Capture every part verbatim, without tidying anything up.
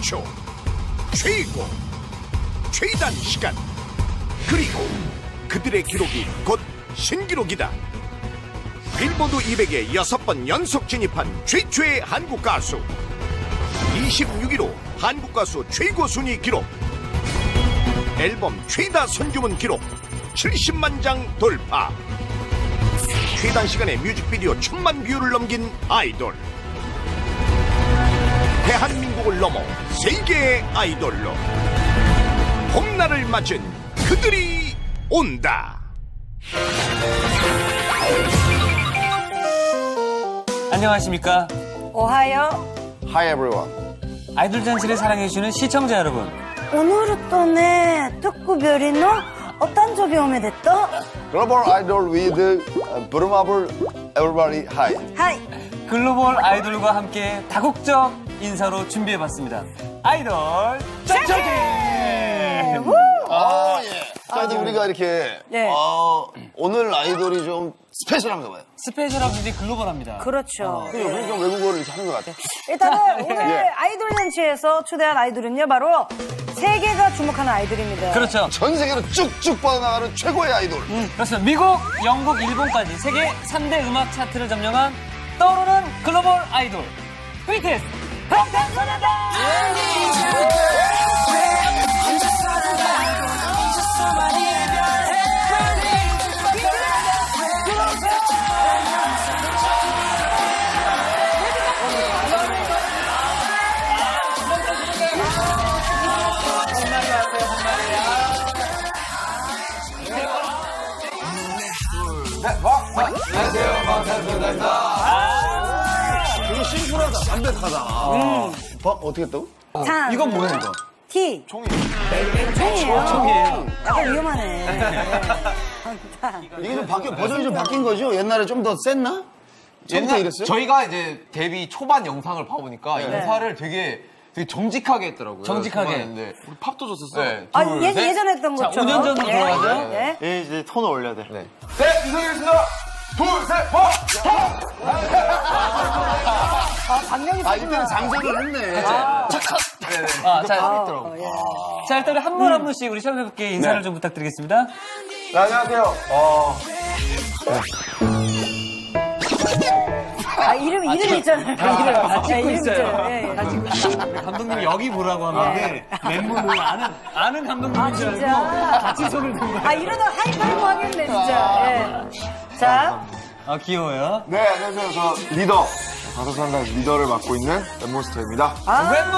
최초, 최고, 최단 시간, 그리고 그들의 기록이 곧 신기록이다. 빌보드 이백에 여섯 번 연속 진입한 최초의 한국 가수, 이십육 위로 한국 가수 최고 순위 기록, 앨범 최다 선주문 기록 칠십만 장 돌파, 최단 시간에 뮤직비디오 천만 뷰를 넘긴 아이돌, 대한민국을 넘어 세계의 아이돌로 봄날을 맞은 그들이 온다. 안녕하십니까? 오하요. Hi everyone. 아이돌 잔치를 사랑해주시는 시청자 여러분. 오늘은 또네 특구별이노 어떤 적이 오면 됐다? Global Idol with Brumable Everybody Hi. 하이. 글로벌 아이돌과 함께 다국적 인사로 준비해봤습니다. 아이돌 잔치! 아, 예. 자, 이제 우리가 이렇게, 네. 어, 오늘 아이돌이 좀 스페셜한가 봐요. 스페셜하고 굉장히 글로벌합니다. 그렇죠. 그죠? 그러니까 외국어를 이렇게 하는 것 같아요. 일단은 오늘 예. 아이돌 잔치에서 초대한 아이돌은요, 바로 세계가 주목하는 아이돌입니다. 그렇죠. 전 세계로 쭉쭉 뻗어나가는 최고의 아이돌. 음, 그렇습니다. 미국, 영국, 일본까지 세계 삼 대 음악 차트를 점령한 떠오르는 글로벌 아이돌 비티에스 방탄소년단! 안녕하세요, 방탄소년단입니다. 되게 심플하다, 담백하다. 음. 어, 어떻게 했다고? 참. 이건 뭐야, 이거? 티. 총이. 총이에요. 총이에요. 약간 위험하네. 네. 이게 좀 바뀌, 버전이 좀 바뀐 거죠? 옛날에 좀 더 셌나? 옛날에 이랬어요? 저희가 이제 데뷔 초반 영상을 봐보니까 네. 인사를 되게 되게 정직하게 했더라고요. 정직하게. 네. 우리 팝도 줬었어. 네. 아, 둘, 예, 셋. 예전에 했던 자, 것처럼. 오 년 전으로 예, 돌아가죠. 예. 예, 이제 톤을 올려야 돼. 네. 네, 인사드리겠습니다. 둘, 셋, 버! 아, 반명이 아, 이때는 장전을 했네. 착착! 네네. 아, 자, 어, 예. 자, 일단 우리 한 분 한 분씩 우리 시청자분께 인사를 좀 부탁드리겠습니다. 네, 안녕하세요. 어, 아, 이름, 이름 있잖아요. 이름 다 찍고 예, 이름 있어요. 예, 예. 다 찍고 있어요. 감독님 여기 보라고 하는데 멤버는 아는, 아는 감독님인 줄 진짜? 알고 같이 손을 든 거예요. 아, 이러다 하이파이브 하겠네, 진짜. 예. 자, 아, 귀여워요. 네, 안녕하세요. 저 리더, 방탄소년단 리더를 맡고 있는 랩몬스터입니다. 아, 멤버!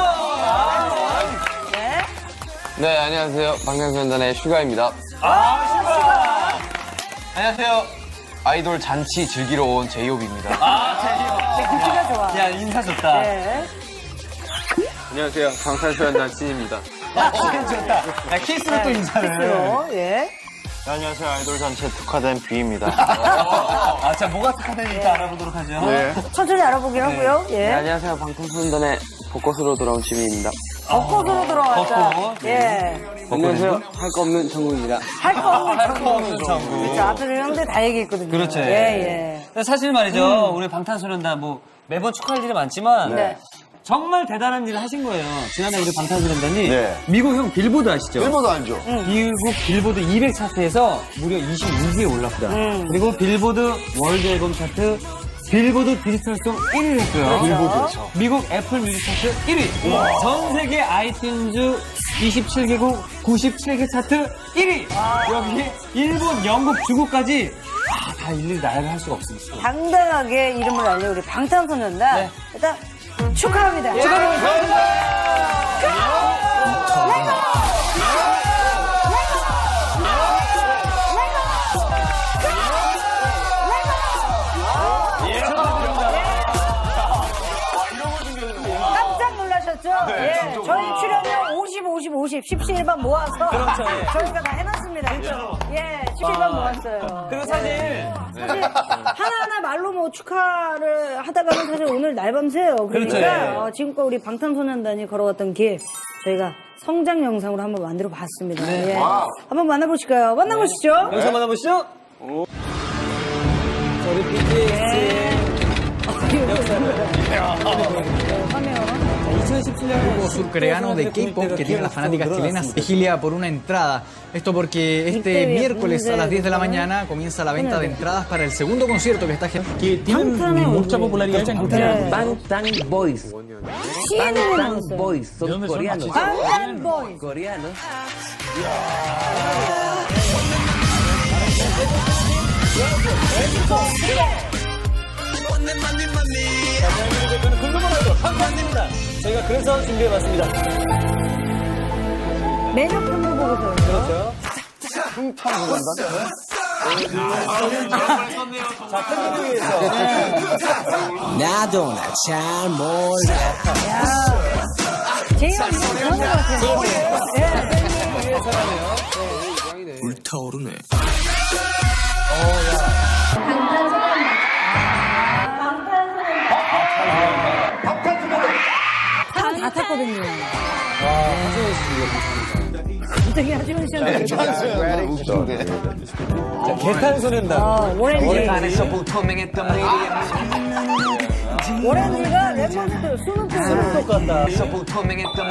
네. 네, 안녕하세요. 방탄소년단의 슈가입니다. 아, 안녕하세요. 아이돌 잔치 즐기러 온 제이홉입니다. 아, 굵기가 좋아. 야, 인사 좋다. 네. 안녕하세요. 방탄소년단 씬입니다. 아, 진짜 좋다. 야, 키스로 또 인사를. 키스로, 예. 네, 안녕하세요. 아이돌 전체 특화된 B입니다. 아, 자, 뭐가 특화되는지 일단 알아보도록 하죠. 네. 천천히 알아보긴 하고요. 예. 안녕하세요. 방탄소년단의 벚꽃으로 돌아온 지민입니다. 벚꽃으로 들어왔다. 벚꽃. 예. 안녕하세요. 할 거 없는 정국입니다. 할 거 없는 할 거 없는 정국. 그렇죠. 앞에서 형들 다 얘기했거든요. 그렇죠. 예, 예. 사실 말이죠. 우리 방탄소년단 뭐 매번 축하할 일이 많지만 네. 정말 대단한 일을 하신 거예요. 지난해 우리 방탄소년단이 네. 미국 형 빌보드 아시죠? 일본도 아니죠? 미국 빌보드 이백 차트에서 무려 이십이 위에 올랐다. 음. 그리고 빌보드 월드 앨범 차트, 빌보드 디지털송 일 위를 했고요. 빌보드에서. 미국 애플 뮤직 차트 일 위. 전 세계 아이튠즈 이십칠 개국 구십칠 개 차트 일 위. 여기 일본, 영국, 중국까지 아, 다 일일이 나열을 할 수가 없습니다. 당당하게 이름을 알린 우리 방탄소년단. 네. 일단 축하합니다. 축하드립니다. 깜짝 놀라셨죠? 예. 저희 출연료 오십, 오십, 오십, 십칠 반 모아서 그렇죠, 예. 저희가 다 해놨습니다. 예, 십칠 반 모았어요. 그리고 사실 사실 하나하나 말로 뭐 축하를 하다가는 사실 오늘 날밤새요. 그러니까 그렇죠, 예. 어, 지금껏 우리 방탄소년단이 걸어갔던 길 저희가 성장 영상으로 한번 만들어 봤습니다. 네. 예. 한번 만나보실까요? 만나보시죠. 영상 만나보시죠. 자, 우리 비티에스 화면. grupo surcoreano de K-pop que tiene las fanáticas chilenas vigilia por una entrada. Esto porque este miércoles a las diez de la mañana comienza la venta de entradas para el segundo concierto que está que tienen mucha popularidad en Corea. Bangtan Boys. Bangtan Boys. Son coreanos. Bangtan Boys. Coreanos. 감사합니다. 저희가 그래서 준비해봤습니다. 매력 탐구 보고서. 그렇죠. 자, 팬들을 위해서. 나도 나 잘 몰라. 제일 좋은 것 같아요. 불타오르네. 차를 다 탔거든요. 갑자기 하지원 씨한테. 개탄소년단. 어, 오렌지. 안에서부터 통명했던 오렌지가 랩몬스터 스누프 같다. 안에서부터 통명했던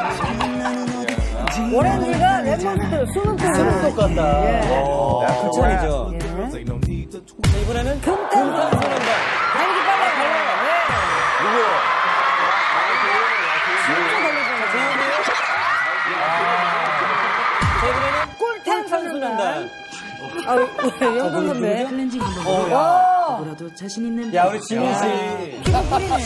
오렌지가 랩몬스터 스누프 같다. 예. 극찬이죠. 예. 자, 이번에는 금탄소년단. 단기 빨리 달려요. 예. 누구요? 꿀탄소년단. 아, 영돈 선배. 어, 뭐라도 자신 있는. 야, 우리 지민 씨. 피부 뿌리네.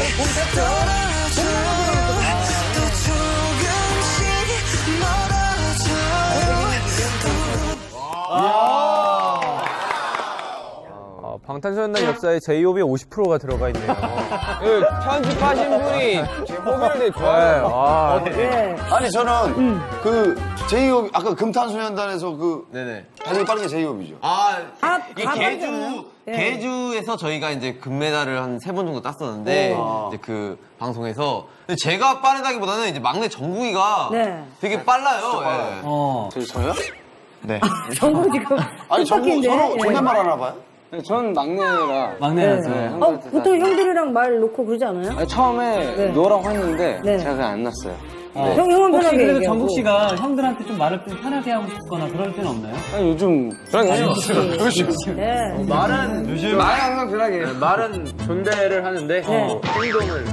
방탄소년단 역사에 제이홉이 오십 퍼센트가 들어가 있네요. 편집하신 분이 제 호비를 되게 좋아해요. 아, 예. 아니 저는 그 제이홉 아까 금탄소년단에서 그 네네. 달리기 빠른 게 제이홉이죠. 아, 아, 이게 가발이잖아요. 개주, 예. 개주에서 저희가 이제 금메달을 한 세 번 정도 땄었는데, 이제 그 방송에서. 근데 제가 빠르다기보다는 이제 막내 정국이가 네. 되게 빨라요. 예. 어. 저요? 네. 정국 지금. 아니 정국 뜻밖인데? 서로 예. 존댓말 하나 봐요? 전 막내라. 막내라서. 네. 어, 보통 형들이랑 말 놓고 그러지 않아요? 아니, 처음에 네. 노라고 했는데 네. 제가 그냥 안 났어요. 어. 형, 형은 혹시 편하게 그래도 얘기하고. 정국 씨가 형들한테 좀 말을 좀 편하게 하고 싶거나 그럴 때는 없나요? 아니, 요즘 네. 말은, 요즘. 말은 항상 편하게 해요. 말은 존대를 하는데, 네. 행동을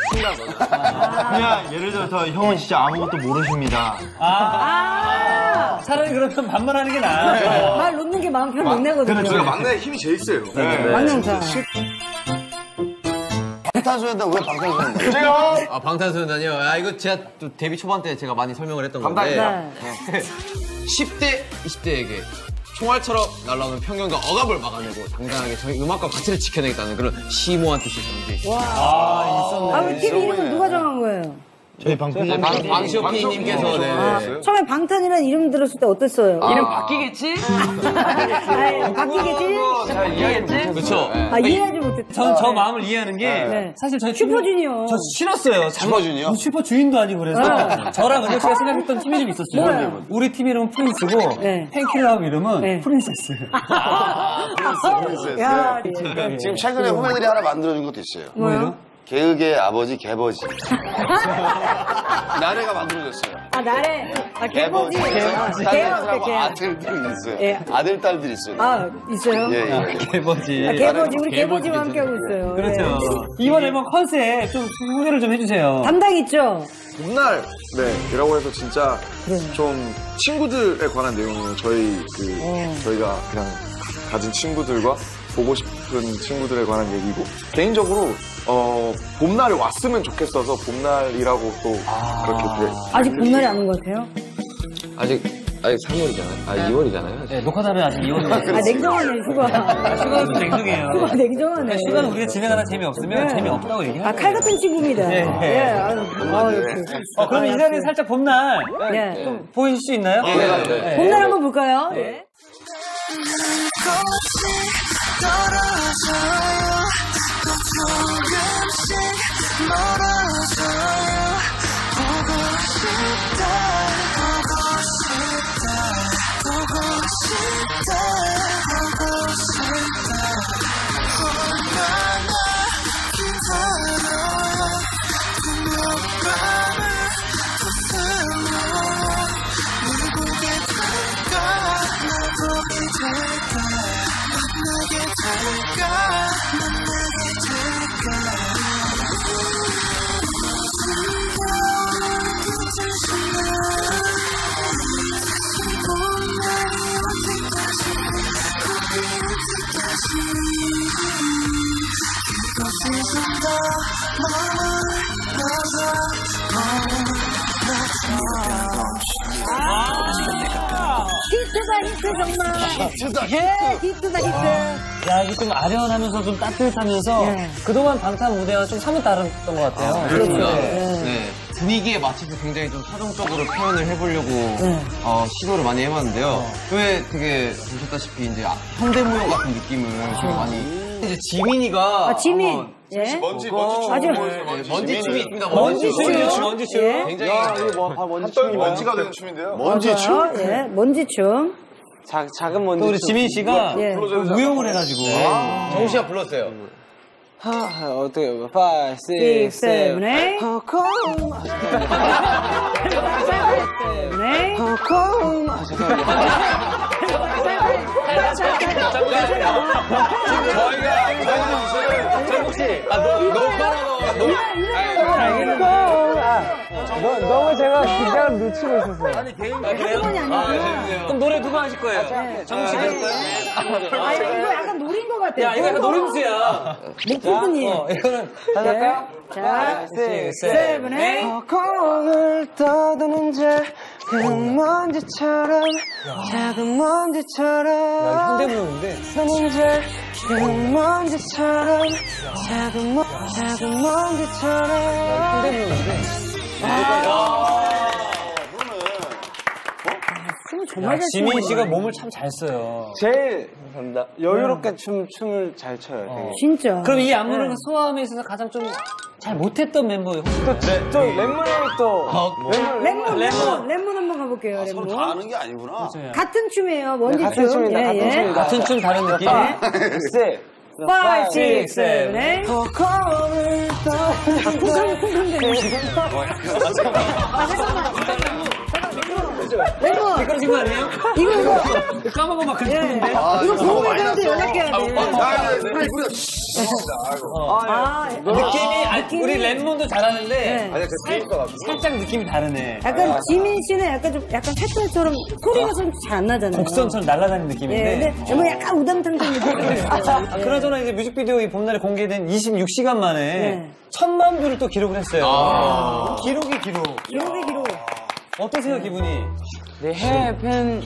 그냥 예를 들어서 형은 진짜 아무것도 모르십니다. 아. 차라리 그러면 반말하는 게 나아. 말 놓는 게 마음 편 못 내거든요. 제가 막내의 힘이 제일 세요. 막내형사. 방탄소년단 왜 방탄소년단? 제가 아, 방탄소년단이요? 아, 이거 제가 또 데뷔 초반 때 제가 많이 설명을 했던 건데. 네. 십 대, 이십 대에게 총알처럼 날아오는 편견과 억압을 막아내고 당당하게 저희 음악과 가치를 지켜내겠다는 그런 심오한 뜻이 담겨 있습니다. 아, 있었네. 아, 왜 팀 이름을 누가 정한 거예요? 저희 방송 방, 방시오피님께서 네. 아, 처음에 방탄이라는 이름 들었을 때 어땠어요? 이름 바뀌겠지? 아니, 바뀌겠지? 잘 이해하겠지? 그렇죠. 아, 이해하지 못했다. 전 저 마음을 이해하는 게 네. 사실 저희 슈퍼주니어. 저 싫었어요. 슈퍼주니어? 슈퍼 주인도 아니고 그래서 네. 저랑 은혁 씨가 생각했던 팀이 좀 있었어요. 뭐예요? 우리 팀 이름은 프린스고 네. 팬킬러하고 이름은 네. 프린세스. 야, 지금 최근에 후배들이 하나 만들어준 것도 있어요. 뭐요? 개그의 아버지 개버지. 나래가 만들어줬어요. 아, 나래. 아, 개버지. 개버지. 아, 개요, 딸들하고 개요. 아들들이 있어요. 예. 아들, 딸들이 있어요. 아, 있어요? 예, 예. 개버지. 아, 개버지. 우리 개버지와 함께하고 있어요. 그렇죠. 예. 이번 앨범 컨셉 좀 소개를 좀 해주세요. 담당 있죠? 봄날 네 이라고 해서 진짜 좀 친구들에 관한 내용이에요. 저희 그 저희가 그냥 가진 친구들과 보고 싶은 친구들에 관한 얘기고 개인적으로 어 봄날이 왔으면 좋겠어서 봄날이라고 또 그렇게 돼. 아직 봄날이 안 온 것 같아요? 아직, 아직 삼월이잖아요. 아, 이월이잖아요. 네, 녹화달은 아직 이월이에요. 아, 냉정하네, 휴가. 슈가는 좀 냉정해요. 휴가 냉정하네. 슈가는 우리가 진행하다 재미없으면 네. 재미없다고 얘기하죠. 아, 칼 같은 친구입니다. 네. 예, 아유, 아유, 어, 그럼 이 자리에 살짝 봄날 예. 좀 보여줄 수 있나요? 네, 네, 네. 봄날 한번 볼까요? 네. Oh, 히트다 히트 정말. 히트다 예, 히트다 히트. 야, 이게 좀 아련하면서 좀 따뜻하면서 예. 그동안 방탄 무대와 좀 사뭇 다른 것 같아요. 그렇습니다. 네. 네. 분위기에 맞춰서 굉장히 좀 서정적으로 표현을 해보려고 네. 어, 시도를 많이 해봤는데요. 왜 되게 보셨다시피 이제 아, 현대무용 같은 느낌을 되게 많이. 이제 지민이가 아, 지민. 한번 예. 먼지 먼지 아주 네, 먼지 춤이 있습니다. 먼지 춤, 먼지 먼지 춤. 예. 굉장히 한떨 먼지가 되는 춤인데요. 먼지 춤? 어, 예, 먼지춤. 자, 작은 먼지. 또 우리 지민 씨가 예. 무용을 해가지고. 정우 씨가 불렀어요. 하, 어떻게, 오, 육, 칠, six, seven, 칠. eight. 허콩. 네. 허콩. 아, 죄송합니다. 정국 씨, 아, 너, 너무 빨라서. 너무. 너, 너무 제가 긴장을 늦추고 있었어요. 아니, 개인 그건이 아니구나. 그럼 노래 누가 하실 거예요? 정국 씨가 네. 아, 이거 약간 노린 것 같아요. 야, 이거 약간 노림수야. 목포분이. 어, 이거는. 다시 할까요? 자, six, seven, eight. 허공을 떠도는 작은 먼지처럼 작은 먼지처럼 현대무용인데. 너는 작은 먼지처럼 작은 먼 작은 먼지처럼 현대무용인데. 춤을 정말 잘 지민 추는 씨가 거예요. 몸을 참 잘 써요. 제일 여유롭게 춤 춤을 잘 춰요. 되게. 진짜. 그럼 이 안무를 소화함에 있어서 가장 좀 잘 못했던 멤버 혹시? 또 랩문을 또 랩몬, 랩몬. 랩몬, 랩몬 한번 가볼게요. 서로 랩몬. 다 아는 게 아니구나. 같은 춤이에요. 먼지 같은 춤. 춤이다, 같은 춤이다. 같은 춤 다른 느낌? 세 five, six, seven, eight. 허공을 떠 쿵쾅, 쿵쾅대는. 아, 잠깐만. 랩몬. 미끄러진 거 아니에요? 이거, 이거. 까먹어 막 예. 그랬는데. 이거 보호자한테 연락해야 돼. 아, 느낌이, 아니, 우리 랩몬도 잘하는데. 네. 아니 그 게임과 살짝 느낌이 다르네. 약간 지민 씨는 약간 좀 약간 햇살처럼 소리가 좀 잘 안 나잖아요. 곡선처럼 날아다니는 예, 느낌인데. 근데 뭐 약간 우당탕탕 느낌. 아, 그나저나 이제 뮤직비디오 이 봄날에 공개된 이십육 시간 만에 네. 천만 뷰를 또 기록을 했어요. 기록이 기록. 기록이 기록. 어떠세요, 기분이? 네, 해외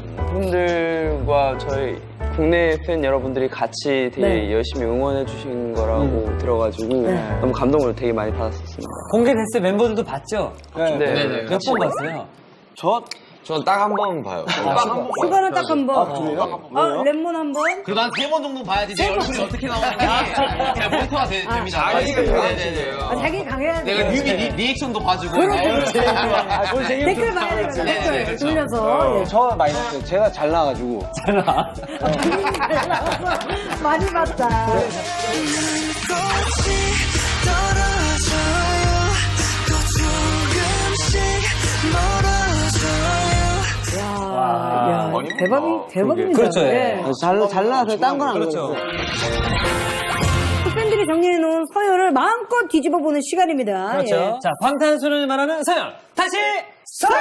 팬분들과 저희 국내 팬 여러분들이 같이 되게 네. 열심히 응원해 주신 거라고 들어가지고 네. 너무 감동을 되게 많이 받았었습니다. 공개됐을 때 멤버들도 봤죠? 네. 네네. 몇 번 봤어요? 저 전 딱 한 번 봐요. 수가는 딱 한 번. 아, 랩몬 한 번. 그래도 한 세 번 정도 봐야지 내 얼굴이 어떻게 나오는지 제가 모니터가 되, 됩니다. 자기가 네네네. 아, 자기 강해야 돼. 내가 뮤비 리, 리액션도 봐주고. 그렇죠, 네. 그렇죠. 댓글 봐야 되거든. 네, 네, 댓글 그렇죠. 돌려서. 예. 저 많이 봤어요. 제가 잘 나와가지고. 잘 나. 많이 봤다. 야, 야, 대박이, 대박입니다. 그렇죠, 예. 예. 잘, 잘 나와서 딴 건 안 그렇죠. 팬들이 정리해놓은 서열을 마음껏 뒤집어보는 시간입니다. 그렇죠. 예. 자, 방탄소년을 말하는 서열. 다시 서열!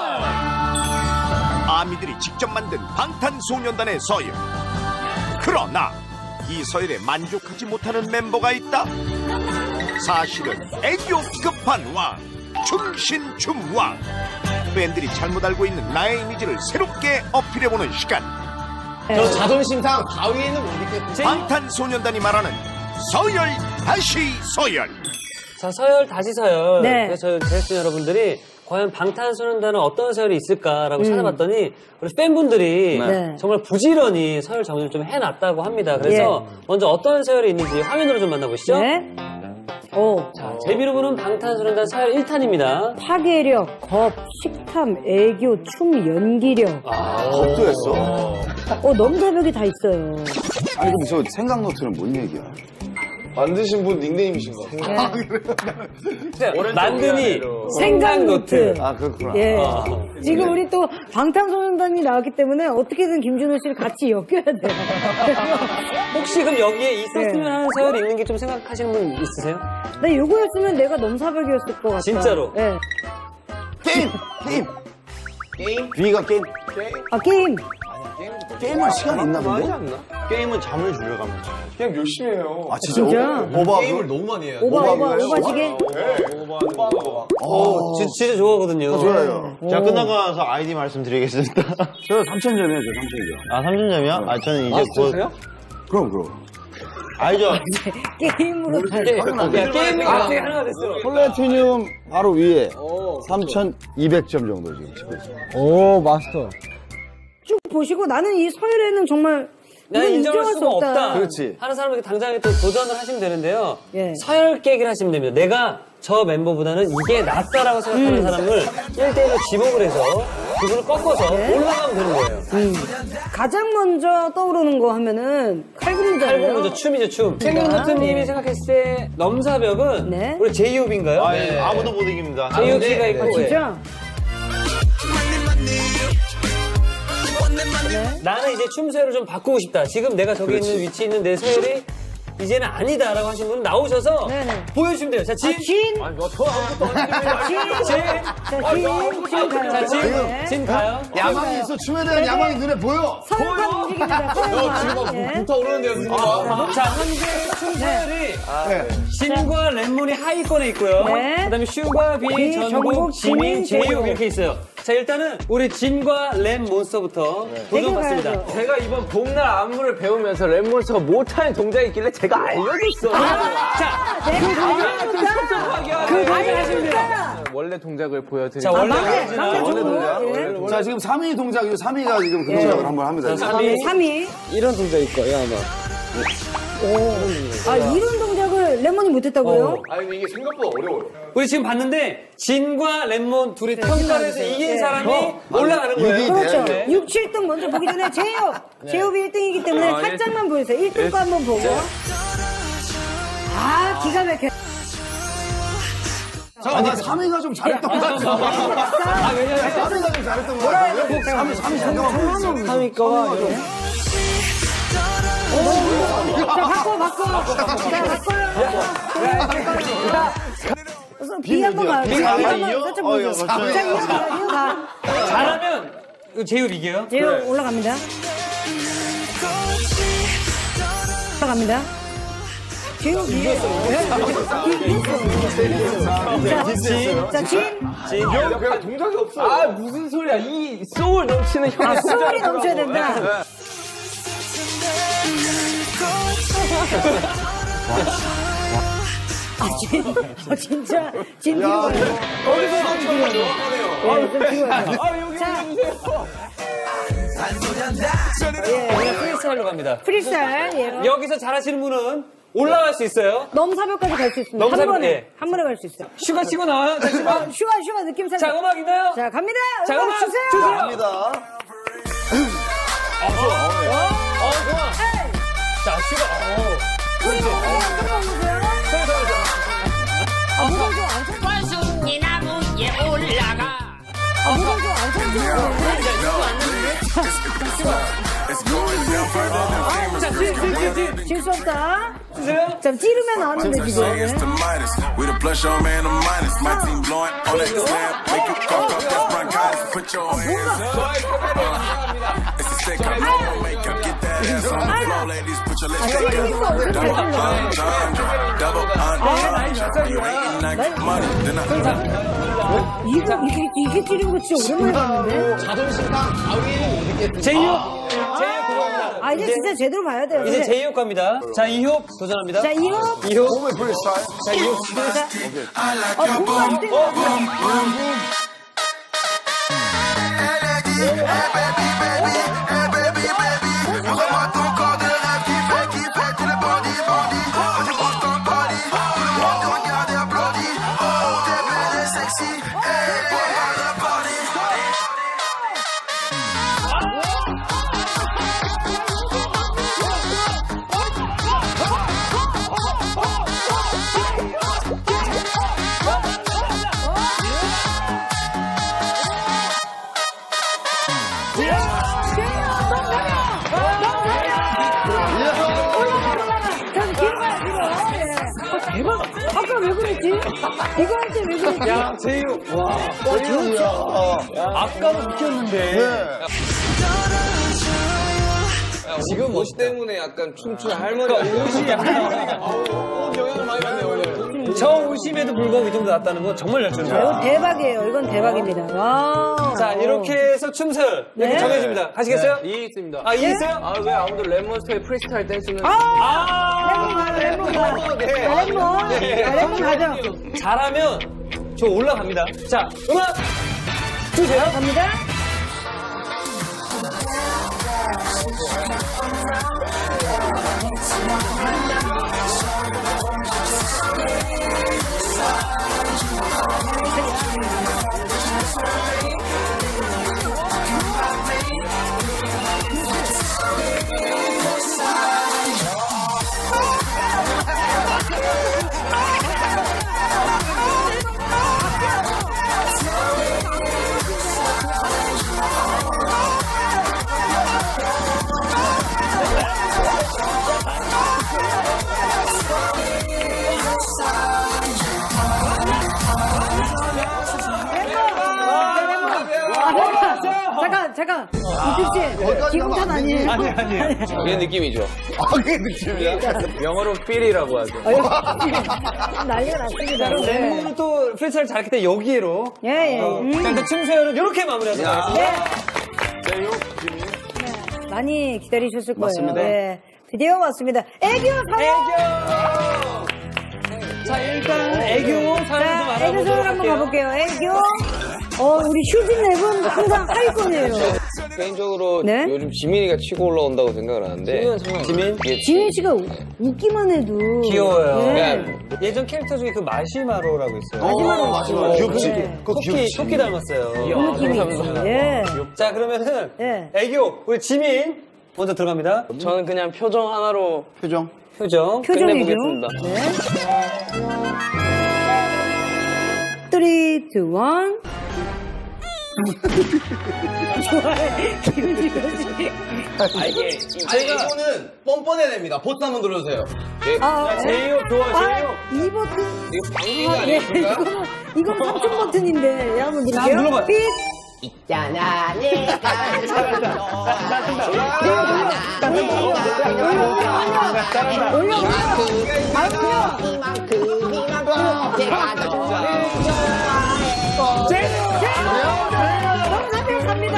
아미들이 직접 만든 방탄소년단의 서열. 그러나 이 서열에 만족하지 못하는 멤버가 있다. 사실은 애교 끝판왕, 춤신춤왕. 팬들이 잘못 알고 있는 나의 이미지를 새롭게 어필해보는 시간. 저 자존심상 가위에는 못 있겠지. 방탄소년단이 말하는 서열 다시 서열. 자, 서열 다시 서열. 네. 그래서 저희 제작진 여러분들이 과연 방탄소년단은 어떤 서열이 있을까라고 음. 찾아봤더니 우리 팬분들이 네. 정말 부지런히 서열 정리를 좀 해놨다고 합니다. 그래서 먼저 어떤 서열이 있는지 화면으로 좀 만나보시죠. 네. 오. 자, 데뷔로 부른 방탄소년단 서열 일 탄입니다. 파괴력, 겁, 식탐, 애교, 춤, 연기력. 겁도 했어. 어, 넘사벽이 다 있어요. 아니, 그럼 저 생각 노트는 뭔 얘기야? 만드신 분 닉네임이신 거 같아요. 만드니 생각노트. 아, 그렇구나. 예. 아. 지금 우리 또 방탄소년단이 나왔기 때문에 어떻게든 김준호 씨를 같이 엮여야 돼요. 혹시 그럼 여기에 이 썼으면 네. 하는 서열 있는 게 좀 생각하시는 분 있으세요? 나 이거였으면 내가 넘사벽이었을 것 같아. 진짜로? 예. 게임! 게임! 게임? B가 게임? 아, 게임. 게임할 시간 있나 본데? 게임은 잠을 주려고 하면 그냥 열심히 해요. 아, 진짜? 진짜? 오버. 게임을 너무 많이 해요. 오바, 오바, 오바시게? 어, 진- 진짜 좋아하거든요. 좋아요. 제가 끝나고 나서 아이디 말씀드리겠습니다. 저 삼천 점이에요, 저 삼천 점. 아, 삼천 점이요? 아, 저는 이제 곧. 그럼, 그럼. 알죠? 게임으로. 야, 게임이 갑자기 하나가 됐어. 플래티늄 바로 위에 삼천이백 점 정도 지금 찍고 있어요. Oh, master. 쭉 보시고 나는 이 서열에는 정말 나는 이건 인정할 수가 없다. 그렇지. 하는 사람에게 당장에 또 도전을 하시면 되는데요. 예. 서열 깨기를 하시면 됩니다. 내가 저 멤버보다는 이게 낫다라고 생각하는 사람을 일 대일로 지목을 해서 그분을 꺾어서 올라가면 되는 거예요. 가장 먼저 떠오르는 거 하면은 칼군무잖아요. 칼군 먼저 춤이죠, 춤. 생각노트님이 생각했을 때 넘사벽은 네. 우리 제이홉인가요? 아, 예. 아무도 못 이깁니다. 제이홉 씨가 있고. 아, 진짜? 나는 이제 춤 서열을 좀 바꾸고 싶다. 지금 내가 저기 있는 위치에 있는 내 서열이 이제는 아니다라고 하신 분은 나오셔서 네네. 보여주시면 돼요. 자, 진. 아, 진. 아니, 뭐, 저 아무것도 안 해주는데. 진. 진. 자, 진. 진 가요. 자, 진. 네. 진 가요. 야망이 있어. 춤에 대한 야망이 눈에 보여. 서열만 움직입니다. 서열만. 예. 불타오르는데요, 승부가. 자, 현재 춤 서열이 네. 진과 랩몬이 하위권에 있고요. 네. 그다음에 슈가, 비, 비, 전국, 전국, 지민, 지민, 제이홉 제이홉. 이렇게 있어요. 자, 일단은 우리 진과 랩 몬스터부터 도전 받습니다. 가야죠. 제가 이번 봄날 안무를 배우면서 랩몬스터가 못하는 동작이 있길래 제가 알려줬어요. 자, 내가 그 동작 하시면 돼요. 원래 동작을 자, 보여드릴게요. 원래 막내, 오리지널. 막내 원래 좋은 거. 예. 자, 지금 삼 위 동작이고 삼 위가 지금 그 동작을 한번 합니다. 삼 위. 삼 위. 이런 동작일 거예요, 아마. 아, 이런 동작을 레몬이 못했다고요? 아니, 근데 이게 생각보다 어려워요. 우리 지금 봤는데 진과 랩몬 둘이 평가를 해서 이긴 네. 사람이 올라가는 거예요. 그렇죠. 네. 육, 칠 등 먼저 보기 전에 제이홉. 제이홉이 일 등이기 때문에 아, 살짝만 보여주세요. 일 등 거 한번 보고. 아, 기가 막혀. 아니, 삼 위가 좀 잘했던 것 같아. 아, 왜냐면 삼 위가 좀 잘했던 것 같아. 삼 위, 삼 위 잠깐만 보여주세요. 삼 위 거가 자, 바꿔, 바꿔. 자, 바꿔요. 자, 우선 B 한번 가요. B 아, 한번 이요? 살짝 어, 보여줘. 이거 자, 맞죠? 이거 가, 이거 가. 잘하면 이거 제이홉 이겨요. 제이홉 올라갑니다. 올라갑니다. 제이홉 이겼어. 자, 진. 자, 진. 진. 그냥 동작이 없어. 아, 무슨 소리야. 이 소울 넘치는 형. 아, 소울이 넘쳐야 된다. 아, 진, 어, 진짜, 진 뒤로 가요. 어디서 진 뒤로 가요. 예, 좀 뒤로 가요. 아, 여기 자, 우리 프리스타일로 갑니다. 프리스타일, 예. 여기서 잘하시는 분은 올라갈 수 있어요. 넘사벽까지 갈 수 있습니다. 넘사벽, 한 번에, 예. 한 번에 갈 수 있어요. 슈가 치고 나와요. 자, 슈가. 어, 슈가, 슈가 느낌 살짝. 자, 음악 있나요? 자, 갑니다. 자, 음악 음악 주세요. 주세요. 갑니다. 어, 좋아. 자, 슈가. 어. 우리 보세요. 한번 보세요. 아, 무슨 좀 안 쳤죠? 원숭이 나무 위에 올라가. 아, 무슨 좀 안 쳤죠? 자, 진, 진, 진, 진. 질 수 없다. 주세요. 자, 찌르면 나왔는데, 지금. 네. With a plus your man, I'm minus. My team blowing on that slam. Make you cough, cough, that's bronchitis. Put your hands up. It's a stick up, no more makeup. Get that ass on the floor, ladies. Put your lips together. Double entendre, double entendre. You ain't like money, then I. 이거, 이게, 이게 찌르는 거 진짜 오랜만에 봤는데? 제이홉. 제이홉 들어갑니다. 아, 이제 진짜 제대로 봐야 돼요. 이제 근데- 제이홉 갑니다. 자, 이홉 도전합니다. 자, 이홉. 이홉. 홈의 프리스타일. 자, 이홉. 어, 뭐가 안 돼? 그랬지? 이거 할 때 왜 그랬지? 야, 제이유. 와. 와, 진짜. 아까도 웃겼는데. 지금 옷 때문에 약간 춤추는 할머니. 옷이 약간. 옷 영향을 많이 받네요, 오늘. 저 옷임에도 불구하고 이 정도 났다는 건 정말 잘 춘다. 이거 대박이에요. 이건 대박입니다. 와. 자, 이렇게 해서 춤설 이렇게 네. 정해집니다. 하시겠어요? 이 있습니다. 아, 이 네? 있어요? 아, 왜 아무도 랩몬스터의 프리스타일 댄스는. 아! 레몬 가, 레몬 가. 네. 레몬. 네. 아, 레몬 가죠. 잘하면 저 올라갑니다. 자, 음악 주세요. 갑니다. 잠깐, 잠깐. 이특 씨, 기분 탓 아니에요? 아니, 아니에요. 그게 느낌이죠. 아, 그게 느낌이야. 영어로 필이라고 하죠. 난리가 났습니다. 그럼 랩몬은 또 프리스타일 잘했기 때문에 여기로. 예, 예. 어, 음. 자, 일단 춤서열은 이렇게 마무리하도록 하겠습니다. 네. 네. 많이 기다리셨을 거예요. 맞습니다. 네. 드디어 왔습니다. 애교 사연! 애교! 자, 일단 애교 사연 좀 자, 애교 알아보도록 사연 한번 할게요. 가볼게요. 애교. 어, 우리 휴진 랩은 항상 하위권이에요. 개인적으로 네? 요즘 지민이가 치고 올라온다고 생각을 하는데. 지민? 이게 지민 씨가 우- 웃기만 해도. 귀여워요. 네. 예전 캐릭터 중에 그 마시마로라고 있어요. 마지막으로 마지막으로. 귀엽지? 네. 그거 토끼, 귀엽지? 토끼 닮았어요. 그 느낌이 있어요. 예. 자, 그러면은 예. 애교, 우리 지민 먼저 들어갑니다. 저는 그냥 표정 하나로 표정. 표정. 표정 애교. 끝내보겠습니다. 네. 쓰리, 투, 원. 좋아해. 기분이 좋지. 아, 이게. 저희가. 이거는 뻔뻔해야 됩니다. 버튼 한번 눌러주세요. 네. 아, 제이홉 좋아, 아, 제이홉. 이 버튼. 이거 방귀가 아, 예. 아니에요? 이거는, 이건 삼촌 버튼인데. 예, 한번 누를게요. 눌러봐요. 삐. 올려, 올려. 아유, 정답을 갑니다.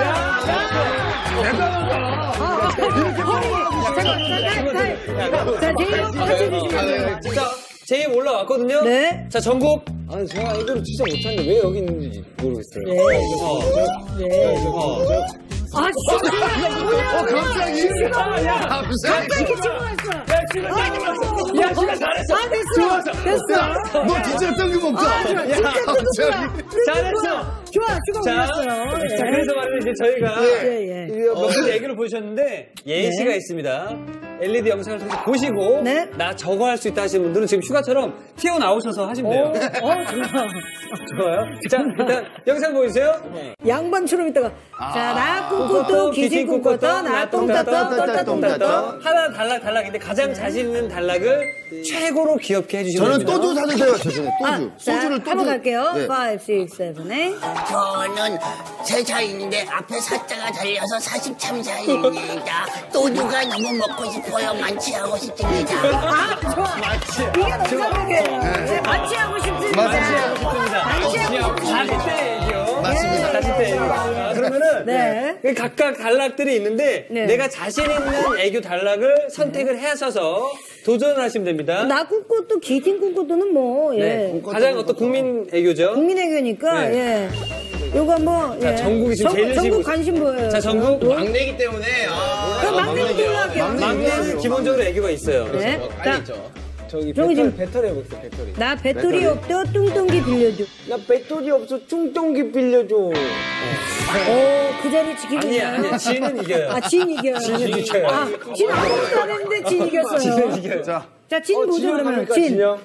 자, 제이홉 같이 주시면 자, 제이홉 올라왔거든요. 네. 자, 전국. 아니, 제가 이거를 진짜 못하는데 왜 여기 있는지 모르겠어요. 네. 네. 아, 진짜. 뭐야. 어, 갑자기? 갑자기 집어갔어. 야, 진짜 잘했어. 아, 됐어. 됐어. 너 진짜 땡기 먹자. 아, 좋아. 진짜 뜯었구나. 잘했어. 좋아, 추가 자, 올렸어요. 자, 그래서 말이면 이제 저희가 예, 예. 몇 분의 얘기를 보셨는데 예시가 있습니다. 엘이디 영상을 통해서 보시고 네. 나 저거 할 수 있다 하시는 분들은 지금 휴가처럼 튀어나오셔서 하시면 돼요. 어, 좋아. 좋아요. 자, 일단 영상 보여주세요. 양반처럼 있다가 자, 나 꿈꾸또 기진 꿈꿨던 나 똥따떠 똥따 똥따떠 하나 달락 달락인데 가장 자신 있는 달락을 최고로 귀엽게 해주시면 저는 됩니다. 또주 사는 데가 죄송해요. 또주. 자, 소주를 또주. 한번 갈게요. 네. 오, 육, 칠, 팔. 저는 세차인데 앞에 사자가 달려서 사십 참사입니다. 또주가 너무 먹고 싶어요. 만취하고 싶습니다. 아, 좋아. 이게 농담이에요. 네, 마취하고 싶습니다. 마취하고 싶습니다. 마취하고 사십 대 얘기요. 맞습니다. 사십 대 얘기. 아, 그러면은 네. 그 각각 단락들이 있는데 네. 내가 자신 있는 애교 단락을 선택을 하셔서 도전을 하시면 됩니다. 나 꿈꾸또 기진 꿈꾸또는 뭐, 예. 네. 가장 어떤 국민 애교죠. 국민 애교니까, 네. 예. 요거 한번, 자, 예. 전국이 지금 제일 전국 열심히 관심 보여요. 자, 전국 뭐? 막내기 때문에. 아, 그럼 막내부터 올라갈게요. 막내는 기본적으로 애교가 있어요. 네. 자, 알겠죠. 저기 저기 지금 배터리 해볼게요, 배터리. 나 배터리 없어 뚱뚱기 빌려줘. 나 배터리 없어, 뚱뚱기 빌려줘. 오, 그 자리 지키고 아니야, 있나요? 아니야. 지는 이겨요. 아, 진 이겨요. 진은 이겨요. 아, 진 아무것도 안 했는데 진 이겼어요. 지는 이겨요. 자, 자, 진 보죠, 그러면. 진. 진영.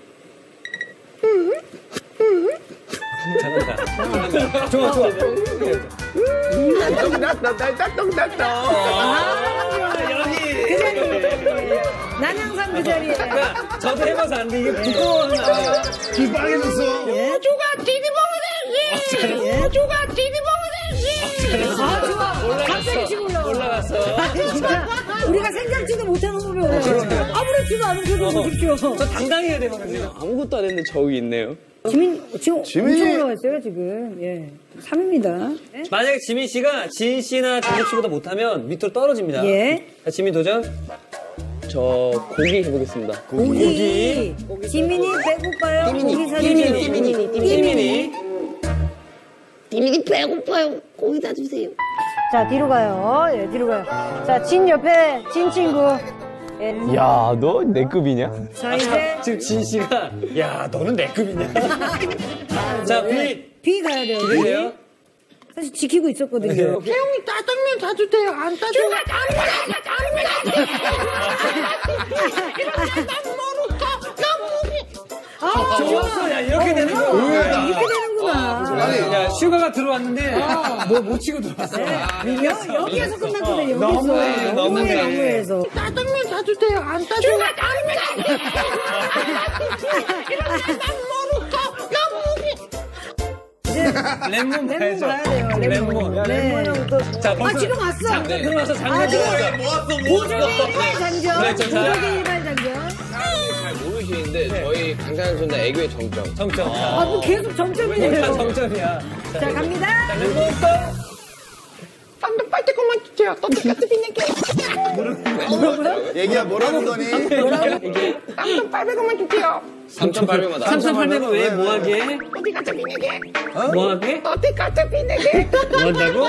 잘한다. 좋아, 좋아. 아, 여기. 그 자리. 난항상 그 자리에. 그러니까 저도 해봐서 안 돼. 이게 부끄러워서 나와요. 귀 빨개졌어. 우주가 뒤집어보세요. 우주가 뒤집어보세요. 아, 좋아. 갑자기 지금 올라와. 올라갔어. 아니, 진짜. 우리가 생각지도 못하는 법이 올라와. 아무렇지도 않은 표정 보십시오. 저 당당히 해야 되거든요. 아무것도 안 했는데 저기 있네요. 지민, 지금 지민이- 엄청 올라왔어요, 지금. 예. 삼 위입니다. 예? 만약에 지민 씨가 진 씨나 정국 씨보다 못하면 밑으로 떨어집니다. 예. 자, 지민 도전. 저 고기 해보겠습니다. 고기. 지민이 배고파요. 고기 사주세요. 띠미니, 띠미니, 띠미니. 디민이 배고파요. 고기 다 주세요. 자, 뒤로 가요. 예, 뒤로 가요. 자, 진 옆에, 진 친구. 예. 야, 너 내 급이냐? 자, 이제. 지금 진 씨가 야 너는 내 급이냐? 자 B B 가야 돼요. 기대돼요? 사실 지키고 있었거든요. 태용이 짜장면 다 주세요. 안 짜장면. 아, 좋았어. 야 이렇게 되는 거야. 이렇게 되는구나. 야 슈가가 들어왔는데 뭐 못 치고 들어왔어. 여, 여기에서 끝났거든, 여기서. 너무해, 너무해. 너무해서. 짜장면 다 주세요. 안 짜장면. 이제 lemon lemon 가야죠. 가야 돼요, lemon. lemon. 네. 자 아, 벌써 지금 왔어. 장전 들어와서 아, 장전 지금 들어와서 모았어, 보조개 일발 장전. 그렇죠, 자. 보조개 일발 장전. 잘 모르시는데 저희 강장현수는 애교의 정점. 정점. 아, 뭐 계속 점점이에요. 다 정점이야. 자, 갑니다. 자 lemon 또. 땀도 빨대 것만 주세요. 또 똑같이 비낼게요. 얘기야, 뭐라는 거니? 땀도 빨대 것만 주세요. 삼천팔백마다. 삼천팔백 원 왜 뭐하게? 어디 가서 비내게? 뭐하게? 어디 가서 비내게? 뭐한다고?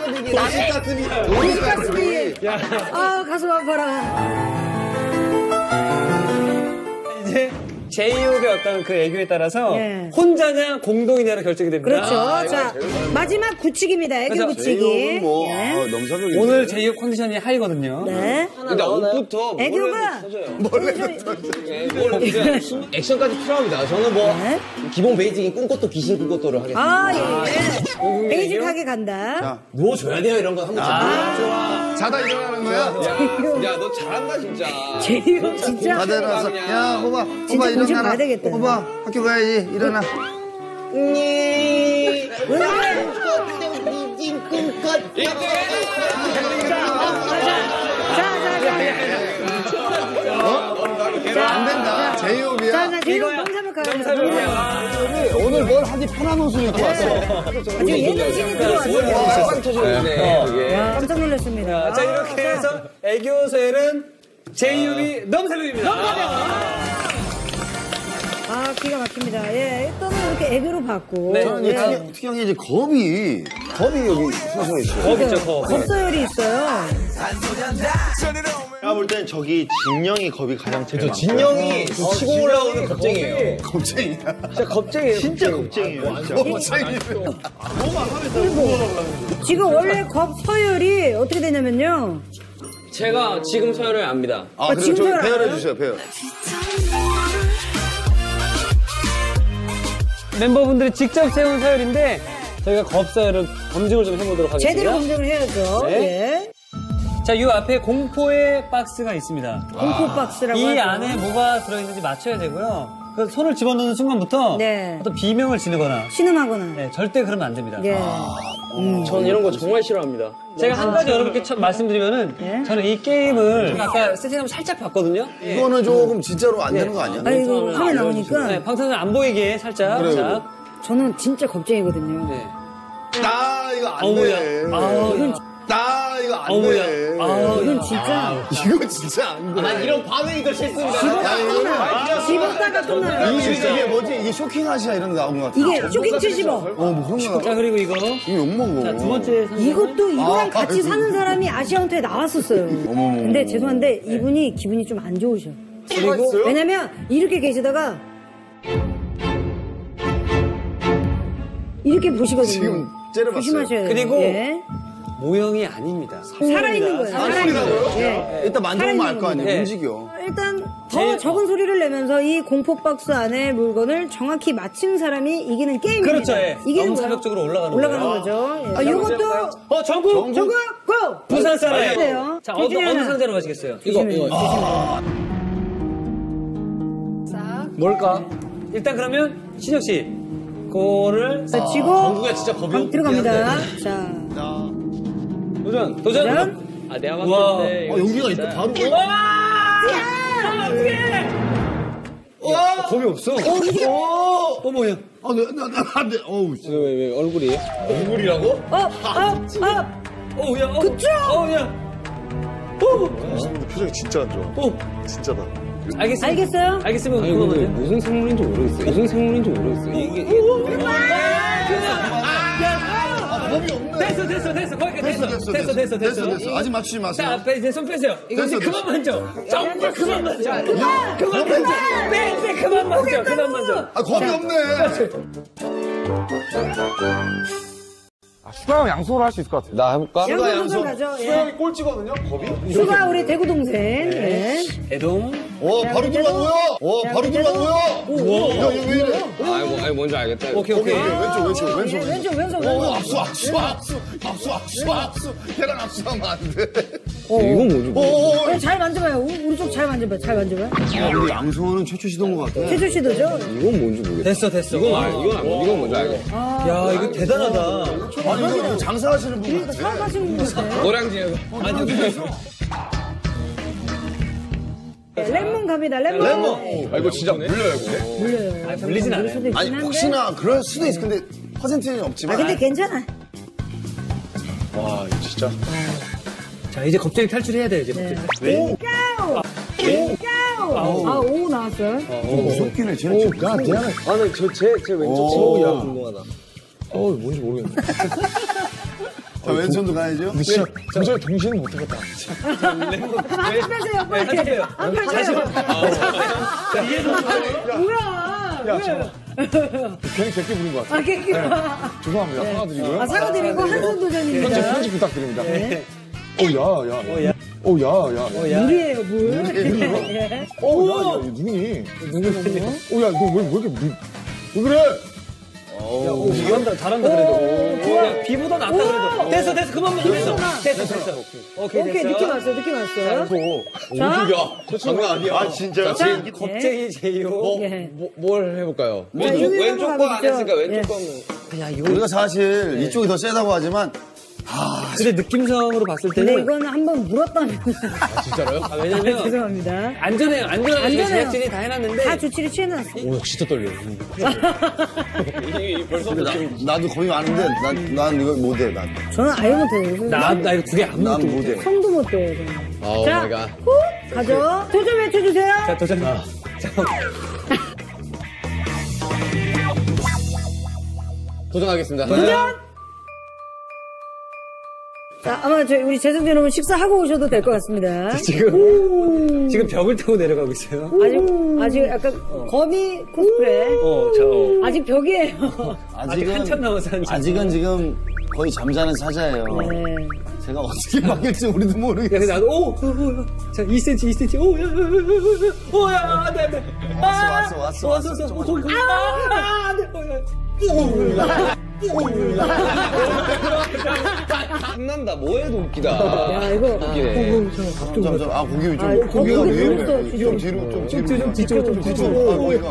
우리 가슴이. 아, 가슴 아파라. 이제 제이홉의 어떤 그 애교에 따라서 예. 혼자냐 공동이냐로 결정이 됩니다. 그렇죠. 자, 마지막 굳히기입니다. 애교 그래서 굳히기. 뭐, 예. 아, 넘사벽이. 오늘 제이홉 컨디션이 하이거든요. 네. 근데 옷부터 애교가 액션까지 필요합니다. 저는 뭐 네. 기본 베이직인 꿈꽃도 귀신 꿈꽃도를 하겠습니다. 아, 예, 예. 베이직하게 간다. 누워줘야 돼요 이런 거 한번 아, 자다 일어나는 거야? 야, 너 잘한다 진짜. 제이홉 진짜. 자다 일어나서. 야, 호바, 진짜 호바 공식 일어나라. 봐야 되겠다. 호바, 학교 가야지. 일어나. 왜 그래? 미진 꿈꽃. 안 된다. 자, 제이홉이야. 자, 지금 넘사벽 가요. 오늘 뭘 하지 편한 옷을 입고 왔어. 지금 예능신이 들어왔어요. 빵 터졌네. 그게. 와, 깜짝 놀랐습니다. 자, 이렇게 해서 애교서열은 제이홉이 넘사벽입니다. 아, 기가 막힙니다. 예, 일단은 이렇게 애교로 봤고. 네. 저는 이 특형이 이제 겁이, 겁이 여기 서서 있어요. 겁 있죠, 겁. 겁서열이 있어요. 제가 볼 땐 저기 진영이 겁이 가장 제일 많아요. 진영이 치고 올라오는 겁쟁이에요. 겁쟁이야. 진짜 겁쟁이에요. 진짜 겁쟁이에요. 진짜. 겁쟁이. 지금 원래 겁서열이 어떻게 되냐면요. 제가 지금 서열을 압니다. 아, 그럼 지금 저 서열 배열해 알아요? 주세요, 배열. 멤버분들이 직접 세운 서열인데 저희가 겁서열을 검증을 좀 해보도록 하겠습니다. 제대로 검증을 해야죠. 네. 예. 자, 이 앞에 공포의 박스가 있습니다. 공포 박스라고 이 하죠. 안에 뭐가 들어있는지 맞춰야 되고요. 그 손을 집어넣는 순간부터 네. 어떤 비명을 지르거나 신음하거나. 네, 절대 그러면 안 됩니다. 예. 전 이런 거 정말 싫어합니다. 제가 한 가지 여러분께 첫 말씀드리면은 예? 저는 이 게임을 아까 세팅하면 살짝 봤거든요. 이거는 조금 진짜로 안 되는 거 아니야? 아, 이거 화면 나오니까. 네, 방탄은 안 보이게 살짝. 그래요, 자, 그래요. 저는 진짜 겁쟁이거든요. 네. 나 이거 안 어머야. 돼. 아, 이건, 나 이거 안 어머야. 돼. 아, 이건 진짜. 이거 진짜 안 돼. 난 이런 반응이 더 싫습니다. 집었다가 집었다가 끝나요. 이게, 이게 뭐지? 이게 쇼킹 아시아 이런 거 나온 것 같아. 이게 쇼킹 칠십오. 어, 뭐 그런 거 자, 나와. 그리고 이거. 이거 욕먹어. 자, 두 번째 상품. 이것도 이거랑 아, 같이 아이고. 사는 사람이 아시아운트에 나왔었어요. 어머머머. 근데 죄송한데 이분이 기분이 좀 안 좋으셔. 그리고 왜냐면 이렇게 계시다가 이렇게 보시거든요. 지금 째려봤어요. 조심하셔야 돼요. 그리고 예. 모형이 아닙니다. 살아있는 거예요. 살아있는 거예요. 예. 일단 만져보면 알 거 아니에요. 네. 움직여. 일단 더 제일- 적은 소리를 내면서 이 공포 박스 안에 물건을 정확히 맞힌 사람이 이기는 게임입니다. 그렇죠, 예. 이기는 너무 거예요. 사격적으로 올라가는 올라가는 거예요. 거죠. 예. 아, 이것도 어, 정국! 정국 고! 부산 사람. 해주세요. 자, 어느, 둘 중에 어느 하나. 상자로 가시겠어요? 조심해, 이거, 이거. 조심해. 뭘까? 일단 그러면 신혁 씨, 그거를 자, 쥐고. 정국이가 진짜 겁이 방- 들어갑니다. 없긴 자. 도전, 도전. 도전. 아, 내가 봤을 때. 어, 용기가 있다. 바로. 와! 어떡해! 와! 겁이 없어. 어, 어, 뭐야? 아, 나, 나, 나, 안 돼. 어우, 진짜. 왜, 왜, 왜, 얼굴이에요? 얼굴이라고? 어, 어, 어. 어, 야, 어. 그쵸? 어, 야. 어, 근데 표정이 진짜 안 좋아. 어. 진짜다. 알겠어요. 알겠어요? 알겠으면 아니, 근데 그거만 무슨 생물인지 모르겠어요. 무슨 생물인지 모르겠어요. 이게, 이게. 겁이 없네. 됐어, 됐어, 됐어. 거기까지 됐어. 됐어, 됐어, 됐어. 됐어, 됐어. 아직 맞추지 마세요. 자, 앞에 이제 손 빼세요. 이거 이제 됐어, 그만 만져. 정말 그만 만져. 그만! 그만 만져. 네, 네, 그만 만져. 그만 만져. 아, 겁이 없네. 아, 수가형 양손으로 할 수 있을 것 같아. 나 해볼까? 양손 양손 가죠. 예. 수가형이 꼴찌거든요, 겁이? 수가 우리 대구 동생. 예. 대동. 오, 바로 들어가고요. 오, 바로 들어가고요. 야, 얘 왜 이래? 아이고, 아이고, 뭔지 알겠다. 이거. 오케이, 오케이. 왼쪽, 왼쪽, 예, 왼쪽. 왼쪽, 왼쪽, 오, 왼쪽. 압수, 압수, 압수, 압수, 압수, 압수. 걔랑 압수하면 안 돼. 이건 뭐지? 오, 오, 오. 어, 잘 만져봐요. 우리, 우리 쪽 잘 만져봐요. 잘 만져봐요. 야, 근데 양손은 최초 시도인 것 같아. 최초 시도죠? 이건 뭔지 모르겠어. 됐어, 됐어. 이건 알, 이건 알, 이건 뭔지 알겠어. 야, 이거 대단하다. 아니, 이거, 이거 장사하시는 분 같아. 처음 하시는 분 같아요. 노량진에서. 아니, 여기 네, lemon 갑니다. lemon. 레몬. 아, 이거 진짜 물려요, 이거. 물려요. 아, 물리진 않아요. 수도 있긴 아니, 한데. 혹시나 그럴 수도 있어. 근데 퍼센트는 없지만. 아, 근데 괜찮아. 와, 이거 진짜. 자, 이제 겁쟁이 탈출해야 돼요, 이제. 네. 겁쟁이. 까우! 까우! 아, 오 나왔어요. 무섭긴 해. 쟤는 지금. 야, 미안해. 아, 나 저, 제, 제 왼쪽 친구야. 궁금하다. 어, 뭔지 모르겠네. 자, 왼손도 가야죠. 근데 진짜 도저히 경신은 못하겠다. 안 빼세요, 빨리. 하세요. 안 빼세요. 뭐야? 야, 잠깐만. 괜히 제게 부른 것 같아. 아, 깨끼. 죄송합니다. 사과드리고요. 아, 사과드리고 한손 편집, 도전입니다. 편집 부탁드립니다. 네. 어, 야, 야. 어, 야, 야. 물이에요, 물. 예. 어, 야, 야, 누구니? 누구니? 어, 야, 너 왜, 왜 이렇게, 미... 왜 그래? 야, 오, 잘한다, 잘한다, 그래도. 야, 비보다 낫다, 그래도. 됐어, 됐어, 그만 먹어, 됐어. 됐어, 됐어. 오케이, 오케이, 됐어. 느낌 왔어요, 느낌 왔어요. 자, 야, 장난 아니야. 아, 진짜요? 자, 이 겁쟁이 제이호. 뭐, 예. 뭐, 뭘 해볼까요? 자, 왼쪽, 여기 왼쪽 한번 거 안 가보죠. 했으니까 왼쪽 예. 거는. 야, 이거. 우리가 사실 이쪽이 더 세다고 하지만, 근데 느낌상으로 봤을 근데 때는. 이거는 한번 물었다면. 아, 진짜로요? 아, 왜냐면. 죄송합니다. 안전해요, 안전하게 안전해요. 제작진이 다 해놨는데. 다 조치를 취해놨어. 오, 진짜 떨려. 이게 벌써 나, 나도 겁이 많은데, 난, 난 이거 못해, 난. 저는 아예 못해요. 나, 나 이거 두 개 난 아무것도 못해. 못해. 성도 못해요. 저는. 오 자, 마이 갓. 후, 가죠. 도전 외쳐주세요. 자, 도전. 자, 도전하겠습니다. 도전! 자, 아마 저희 우리 재승 여러분 식사하고 오셔도 될 것 같습니다. 지금, 지금 벽을 타고 내려가고 있어요. 아직, 아직 약간 거미 코스프레. 어, 저. 아직 벽이에요. 아직 한참 남았어, 한참. 아직은 지금 거의 잠자는 사자예요. 네. 제가 어떻게 바뀔지 우리도 야, 모르겠어. 근데 나도, 오, 오, 오, 자, 이 센티미터, 이 센티미터, 오, 야, 야, 야, 야, 야, 오, 야, 안 돼, 안 돼. 왔어, 왔어, 왔어, 왔어, 왔어. 오, 거기, 거기. 아, 안 돼. 어, 야. 탐난다. 뭐해도 웃기다. 야, 이거. 웃기네. 점점, 아, 고기 좀, 아, 고기가 거기 왜 이래? 들었어, 좀 뒤로, 좀 뒤로. 좀 뒤쪽으로, 좀 뒤쪽으로. 아, 고기가.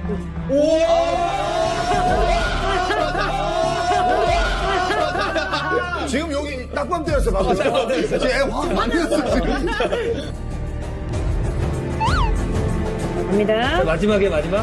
지금 여기 딱밤 때렸어, 방금. 지금 애 확 많이 났어, 지금. 갑니다. 마지막에 마지막.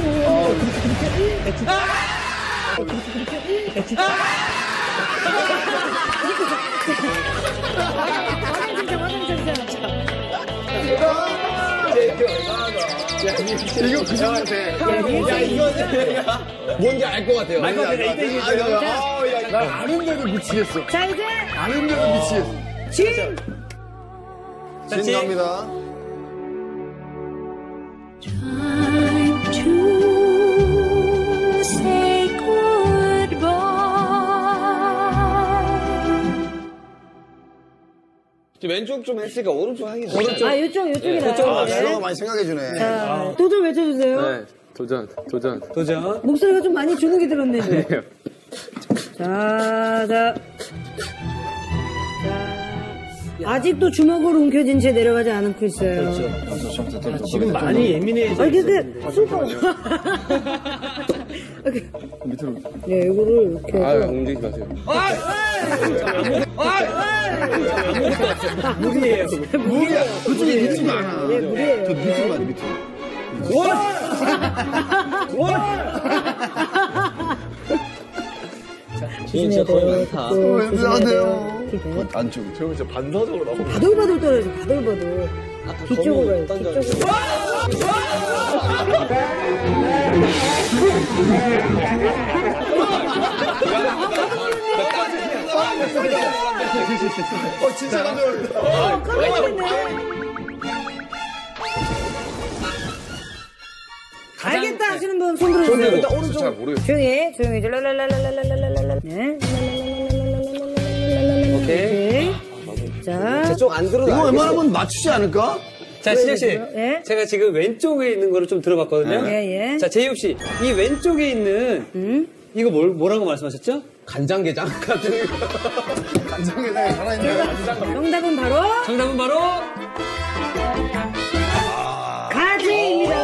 이거 그 정도 돼. 야, 이거는 뭔지 알 것 같아요. 알 것 같아, 이 대 일. 난 아는데도 미치겠어. 자, 이제 아는데도 미치겠어. 진! 자, 진 갑니다. 왼쪽 좀 했으니까 오른쪽 하겠어. 오른쪽. 아, 이쪽, 이쪽이다. 아, 네. 셀러가 많이 생각해주네. 자, 도전 외쳐주세요. 네, 도전, 도전. 도전. 목소리가 좀 많이 주눅이 들었네. 이제. 자, 자. 자. 아직도 주먹으로 움켜쥔 채 내려가지 않고 있어요. 지금 많이 예민해져. 아니, 근데, super. 밑으로. 네, 이거를 이렇게. 아, 움직이지 마세요. 무리예요. 무리야. 그쪽에 밑이 많아. 예, 무리예요. 저 밑으로 가야 돼, 밑으로. 원! 원! 조심해야 돼요. 조심해야 돼요. 안쪽에. 저 진짜 반사적으로 나오고. 바들바들 떨어져, 바들바들. 뒤쪽으로 가요, 뒤쪽으로. 어, 진짜 깜짝 놀랐다. 어, 깜짝 놀랐네. 알겠다 하시는 분 손 들어주세요. 일단 오른쪽. 잘 모르겠어요. 조용히 해, 조용히 해. 랄랄랄랄랄랄랄랄랄랄. 네. 오케이. 자. 좀 안 들어도 이거 웬만하면 맞추지 않을까? 자, 시작 씨. 예? 제가 지금 왼쪽에 있는 거를 좀 들어봤거든요. 예, 예. 자, 제이홉 씨. 이 왼쪽에 있는 음? 이거 뭘, 뭐라고 말씀하셨죠? 간장게장 같은 거. 간장게장에 살아있는 정답은 바로 정답은 바로 가지입니다.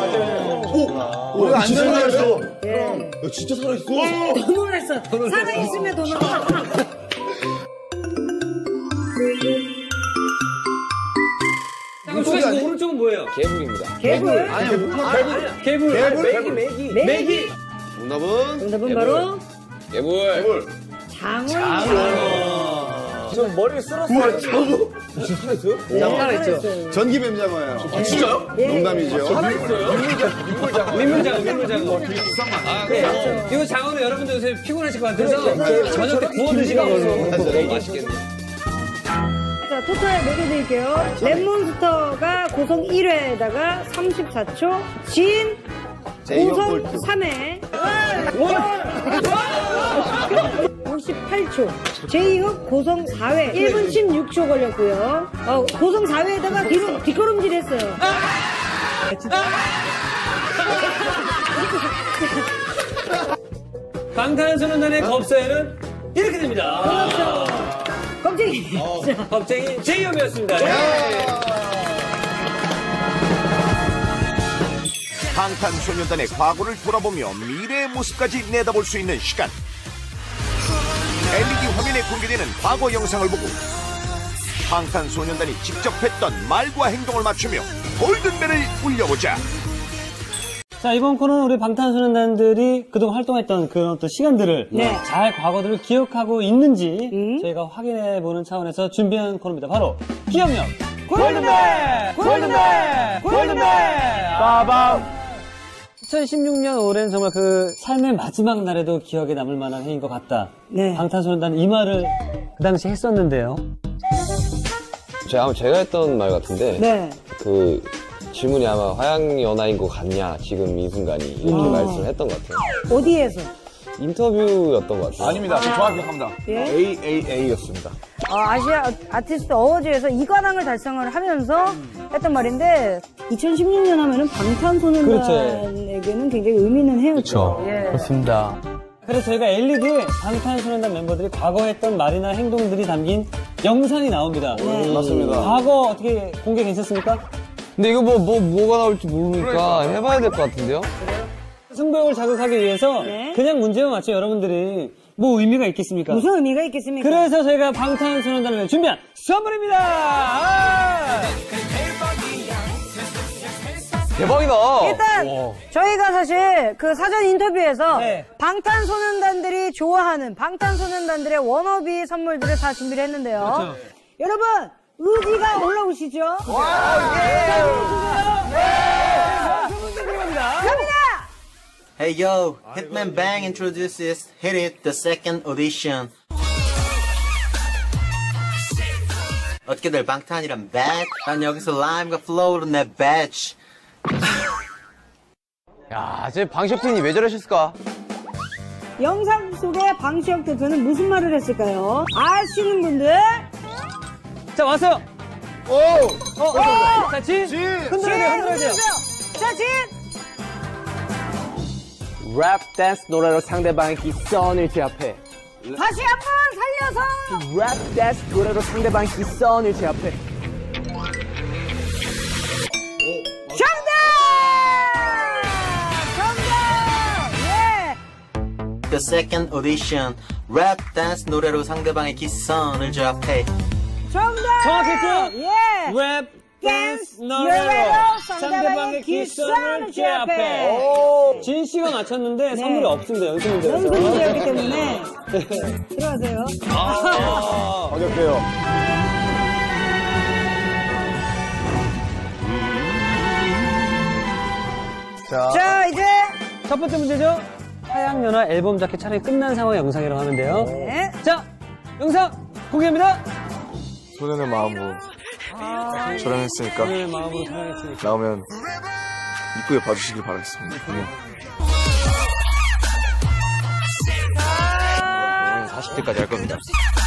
우리가 안전하였어. 예. 야, 진짜 살아있어. 더 놀랐어. 살아있으면 더 놀랐어. 오른쪽은, 오른쪽은 뭐예요? 개불입니다. 개불. 아니야, 개불. 개불. 개불? 메기, 메기. 메기. 정답은? 정답은 바로 개불. 장어. 저 머리를 쓸었어요. 저도? 살아있죠. 전기뱀장어예요. 아, 진짜요? 예. 농담이죠. 민물장어, 민물장어. 아, 네. 이거 장어는 여러분들 요새 피곤하실 것 같아서 저녁 때 구워 드시는 걸로. 너무 맛있겠네. 자, 토탈 매겨드릴게요. 랩몬스터가 고성 일 회에다가 삼십사 초, 진 고성 삼 회, 오십팔 초, 제이흡 고성 사 회, 일 분 십육 초 걸렸고요. 어, 고성 사 회에다가 뒤로 뒷걸음질 했어요. 방탄소년단의 겁사에는 이렇게 됩니다. 그렇죠. 겁쟁이. 겁쟁이 제이홉이었습니다. 방탄소년단의 과거를 돌아보며 미래의 모습까지 내다볼 수 있는 시간. 엘이디 화면에 공개되는 과거 영상을 보고 방탄소년단이 직접 했던 말과 행동을 맞추며 골든벨을 울려보자. 자, 이번 코너는 우리 방탄소년단들이 그동안 활동했던 그런 어떤 시간들을 네. 잘 과거들을 기억하고 있는지 음? 저희가 확인해보는 차원에서 준비한 코너입니다. 바로 기억력 골든벨! 골든벨! 골든벨! 빠밤! 이천십육 년 올해는 정말 그 삶의 마지막 날에도 기억에 남을 만한 해인 것 같다. 네. 방탄소년단은 이 말을 그 당시에 했었는데요. 제가 아마 제가 했던 말 같은데 네. 그 질문이 아마 화양연화인 것 같냐 지금 이 순간이 이렇게 음. 말씀을 했던 것 같아요. 어디에서? 인터뷰였던 것 같아요. 아닙니다. 저 정확히 기억합니다. 예? 에이에이에이였습니다. 어, 아시아 아티스트 어워즈에서 이관왕을 달성을 하면서 했던 말인데 이천십육 년 하면은 방탄소년단에게는 굉장히 의미 있는 해였죠. 예. 그렇습니다. 그래서 저희가 엘이디에 방탄소년단 멤버들이 과거 했던 말이나 행동들이 담긴 영상이 나옵니다. 네. 맞습니다. 과거 어떻게 공개 괜찮습니까? 근데 이거 뭐, 뭐, 뭐가 나올지 모르니까 해봐야 될 것 같은데요? 승부욕을 자극하기 위해서 네. 그냥 문제만 맞춰 여러분들이 뭐 의미가 있겠습니까? 무슨 의미가 있겠습니까? 그래서 저희가 방탄소년단을 위해 준비한 선물입니다. 아! 대박이다! 일단 저희가 사실 그 사전 인터뷰에서 네. 방탄소년단들이 좋아하는 방탄소년단들의 워너비 선물들을 다 준비를 했는데요. 그렇죠. 여러분 의지가 올라오시죠? 갑니다. Hey yo, Hitman Bang introduces Hit It, the second audition. 어떻게들 방탄이란 bad? 난 여기서 라임과 플로우로 내 배치. 야, 제 방시혁진이 왜 저러셨을까? 영상 속의 방시혁 대표는 무슨 말을 했을까요? 아시는 분들? 자, 왔어요. 오! 어, 어, 자, 진. 진. 흔들어야 돼요, 흔들어야 돼요. 자, 진! 랩 댄스 노래로 상대방의 기선을 제압해 다시 한번 살려서. 랩 댄스 노래로 상대방의 기선을 제압해. 정답! 정답! 예! The second audition. 랩 댄스 노래로 상대방의 기선을 제압해. 정답! 정확했죠? 예! 랩 댄스 노래로 노래로 상대방의 기선을 제압해. 진 씨가 맞췄는데 선물이 없습니다. 연습 문제라서. 연습 문제였기 때문에. 들어가세요. 어렵게요. 자. 자, 이제 첫 번째 문제죠. 화양연화 앨범 자켓 촬영이 끝난 상황의 영상이라고 하는데요. 네. 자, 영상 공개합니다. 소년의 마음으로 촬영했으니까 네, 마음으로 촬영했으니까. 나오면 이쁘게 봐주시길 바라겠습니다. 네. 사십 대까지 할 겁니다.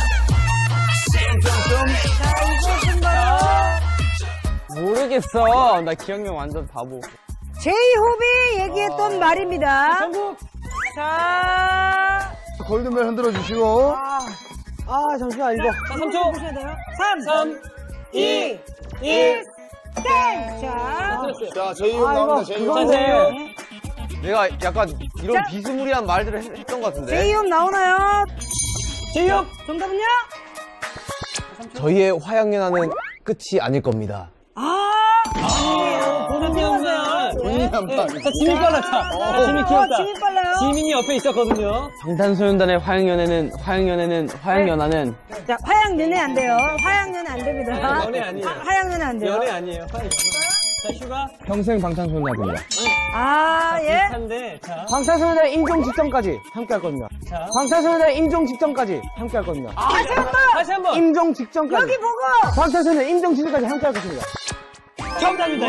모르겠어. 나 기억력 완전 바보. 제이홉이 얘기했던 말입니다. 정국! 자. 골든벨 흔들어 주시고. 아, 잠시만, 이거. 자, 삼 초. 보셔야 돼요. 삼, 삼, 이, 일, 땡! 자. 자, 제이홉 아, 나옵니다. 이거 제이홉. 그거네. 내가 약간 이런 자. 비스무리한 말들을 했- 했던 것 같은데. 제이홉 나오나요? 제이홉! 정답은요? 저희의 화양연화는 끝이 아닐 겁니다. 아! 아니에요. 본인 양반. 본인 양반. 자, 지민 빨랐다. 지민 귀엽다. 어, 지민 빨라요. 지민이 옆에 있었거든요. 방탄소년단의 화양연애는, 화양연애는, 화양연화는. 자, 화양연애 안 돼요. 화양연애 안 됩니다. 연애 아니에요. 아, 화양연애 안 돼요. 연애 아니에요. 화양. 자, 슈가. 평생 방탄소년단입니다. 아, 예. 비슷한데, 자. 방탄소년단의 임종 직전까지 함께 할 겁니다. 자. 방탄소년단의 임종 직전까지 함께 할 겁니다. 다시 한 번! 다시 한 번. 임종 직전까지. 여기 보고! 방탄소년단 임종 직전까지 함께 할 것입니다. 정답입니다.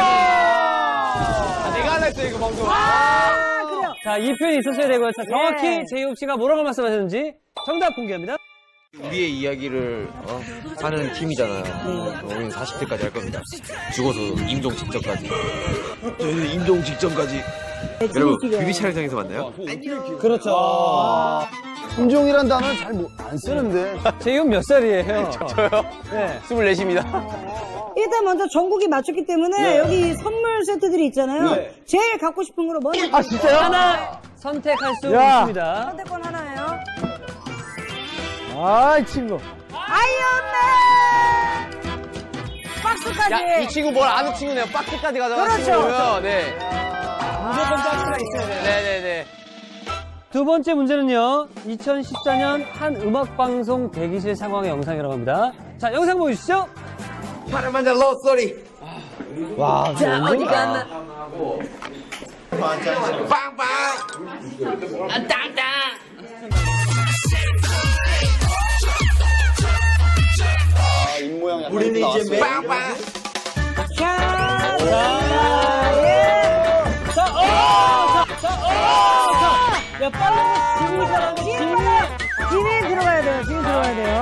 아, 내가 안 했어, 이거 방금. 아, 그래요. 자, 이 표현이 있었어야 되고요. 자, 정확히 예. 제이홉 씨가 뭐라고 말씀하셨는지 정답 공개합니다. 우리의 이야기를 어, 하는 팀이잖아요. 어, 우리는 사십 대까지 할 겁니다. 죽어서 임종 직전까지. 저희는 임종 직전까지. 여러분, 뮤비 촬영장에서 만나요? 그렇죠. 임종이란 단어는 잘 안 쓰는데. 제이홉 몇 살이에요? 저요? 네. 스물넷입니다. 일단 먼저 정국이 맞췄기 때문에 여기 선물 세트들이 있잖아요. 네. 제일 갖고 싶은 거로 먼저. 아, 진짜요? 하나 선택할 수 야. 있습니다. 선택권 하나예요. 아, 이 친구. 아이언맨! 박스까지. 야, 이 친구 뭘 아는 친구네요. 박스까지 가져간 그렇죠. 친구고요. 네. 무조건 박스가 있어야 돼요. 네네네. 두 번째 문제는요. 이천십사 년 한 음악방송 대기실 상황의 영상이라고 합니다. 자, 영상 보여주시죠. 파란만장 로우 소리. 와, 자, 어디 갔나? 빵빵. 아, 땅땅. 입모양이 약간 우리는 나왔어요. 이제 빵빵. 자, 자, 예. 자, 어! 자, 자, 어! 자, 야, 빨리 지민이 잘하는데, 지민이. 지민 들어가야 돼요. 지민 들어가야 돼요.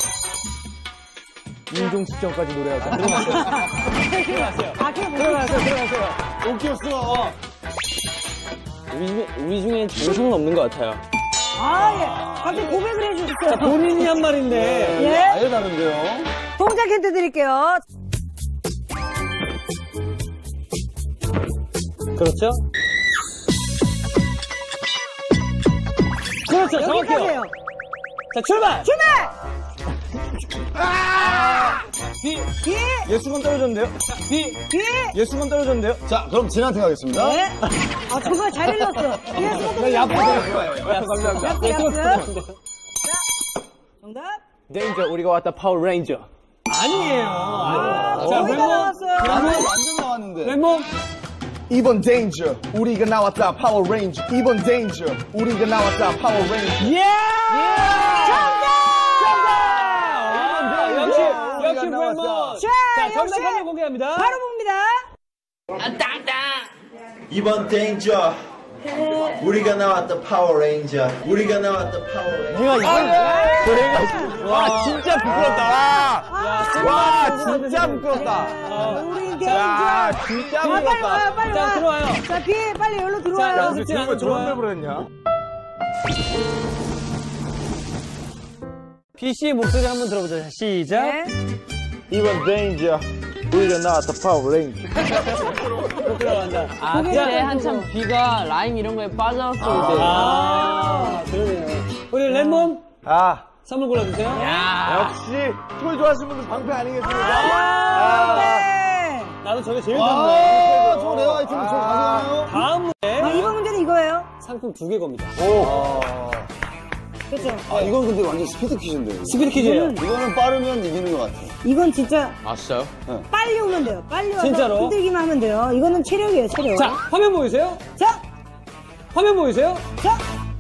임종 직전까지 노래하자. 들어가세요. 아, 그래, 들어가세요, 들어가세요. 웃겼어. 우리, 우리 중엔 정신은 없는 것 같아요. 아, 예. 갑자기 고백을 해주셨어요. 자, 본인이 한 말인데. 예. 아예 다른데요. 동작 힌트 드릴게요. 그렇죠? 그렇죠, 정확해요. 여기까지예요. 자, 출발! 출발! 비, 비, 예수건 떨어졌는데요? 비, 비. 예수건 떨어졌는데요? 자, 그럼 진한테 가겠습니다. 네. 아, 정말 잘 읽었어. 나 야프, 감사합니다. 야프, 야프. 자, 정답. 데인저, 우리가 왔다 파워레인저. 아니에요. 아, 자, 거의 다 왼몸. 나왔어요. 완전 나왔는데. 왼몸. 이번 데인저, 우리가 나왔다 파워레인저. 이번 데인저, 우리가 나왔다 파워레인저. 예! 정답! 정답! 역시, 역시 우리가 왼몸. 자, 자, 역시 정답 한번 공개합니다. 바로 봅니다. 아, 땅땅. 이번 데인저. 우리가 나왔다 파워레인저. 우리가 나왔다 파워레인저. 내가 이거 노래가 와, 진짜 부끄럽다. 와, 진짜 부끄럽다. 우리 야, 데인저. 진짜 아, 빨리 부끄럽다. 와요, 빨리 자, 와. 들어와요. 자, 비, 빨리 여기로 들어와요. 자, 연습실 안으로 들어와요. 부르냐? 피씨의 목소리 한번 들어보자. 자, 시작. 네. 이번 데인저 우리가 나왔다 파워레인저. 들어간다. 아, 그때 한참 비가 라임 이런 거에 빠졌을 때. 아, 그러네요. 우리 랩몬 아, 선물 골라주세요. 역시 꿀 좋아하시는 분들 방패 아니겠습니까? 네. 나도 저게 제일 와, 좋네. 저 내가 지금 저 가져가나요? 다음 문제. 아, 이번 문제는 이거예요. 상품 두 개 겁니다. 오. 그렇죠. 아, 이건 근데 완전 스피드 퀴즈인데. 스피드 퀴즈예요. 이거는 빠르면 이기는 것 같아. 이건 진짜 아, 진짜요? 빨리 오면 돼요. 빨리 와서 진짜로? 흔들기만 하면 돼요. 이거는 체력이에요, 체력. 자, 화면 보이세요? 자, 화면 보이세요? 자.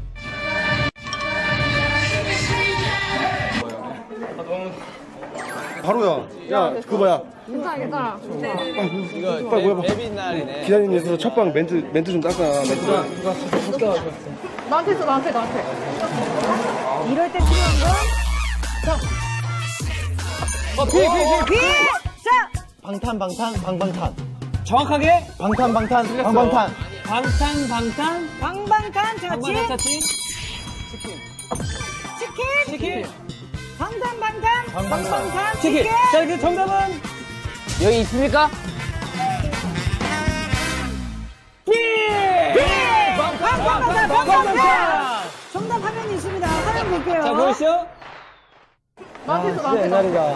바로야. 야, 그거 뭐야? 괜찮아, 괜찮아. 이거 빨리 뭐야? 데뷔 날이네. 기다리는 데서 첫방 멘트 멘트 좀 닦아. 멘트. 나한테 있어, 나한테, 나한테. 이럴 때 필요한 건 어, 비, 비, 비. 비. 자, 방탄, 방탄, 방방탄. 정확하게 방탄, 방탄, 방방탄. 방탄, 방탄. 방방탄 자치. 방방탄 차치. 치킨. 치킨. 방탄 방탄. 방방탄 치킨. 치킨. 자, 그 정답은 여기 있습니까? 비! 비. 방탄 방탄 방탄. 정답 화면이 있습니다. 화면 볼게요. 자, 보이시죠? 나한테 있어, 나한테. 옛날이다.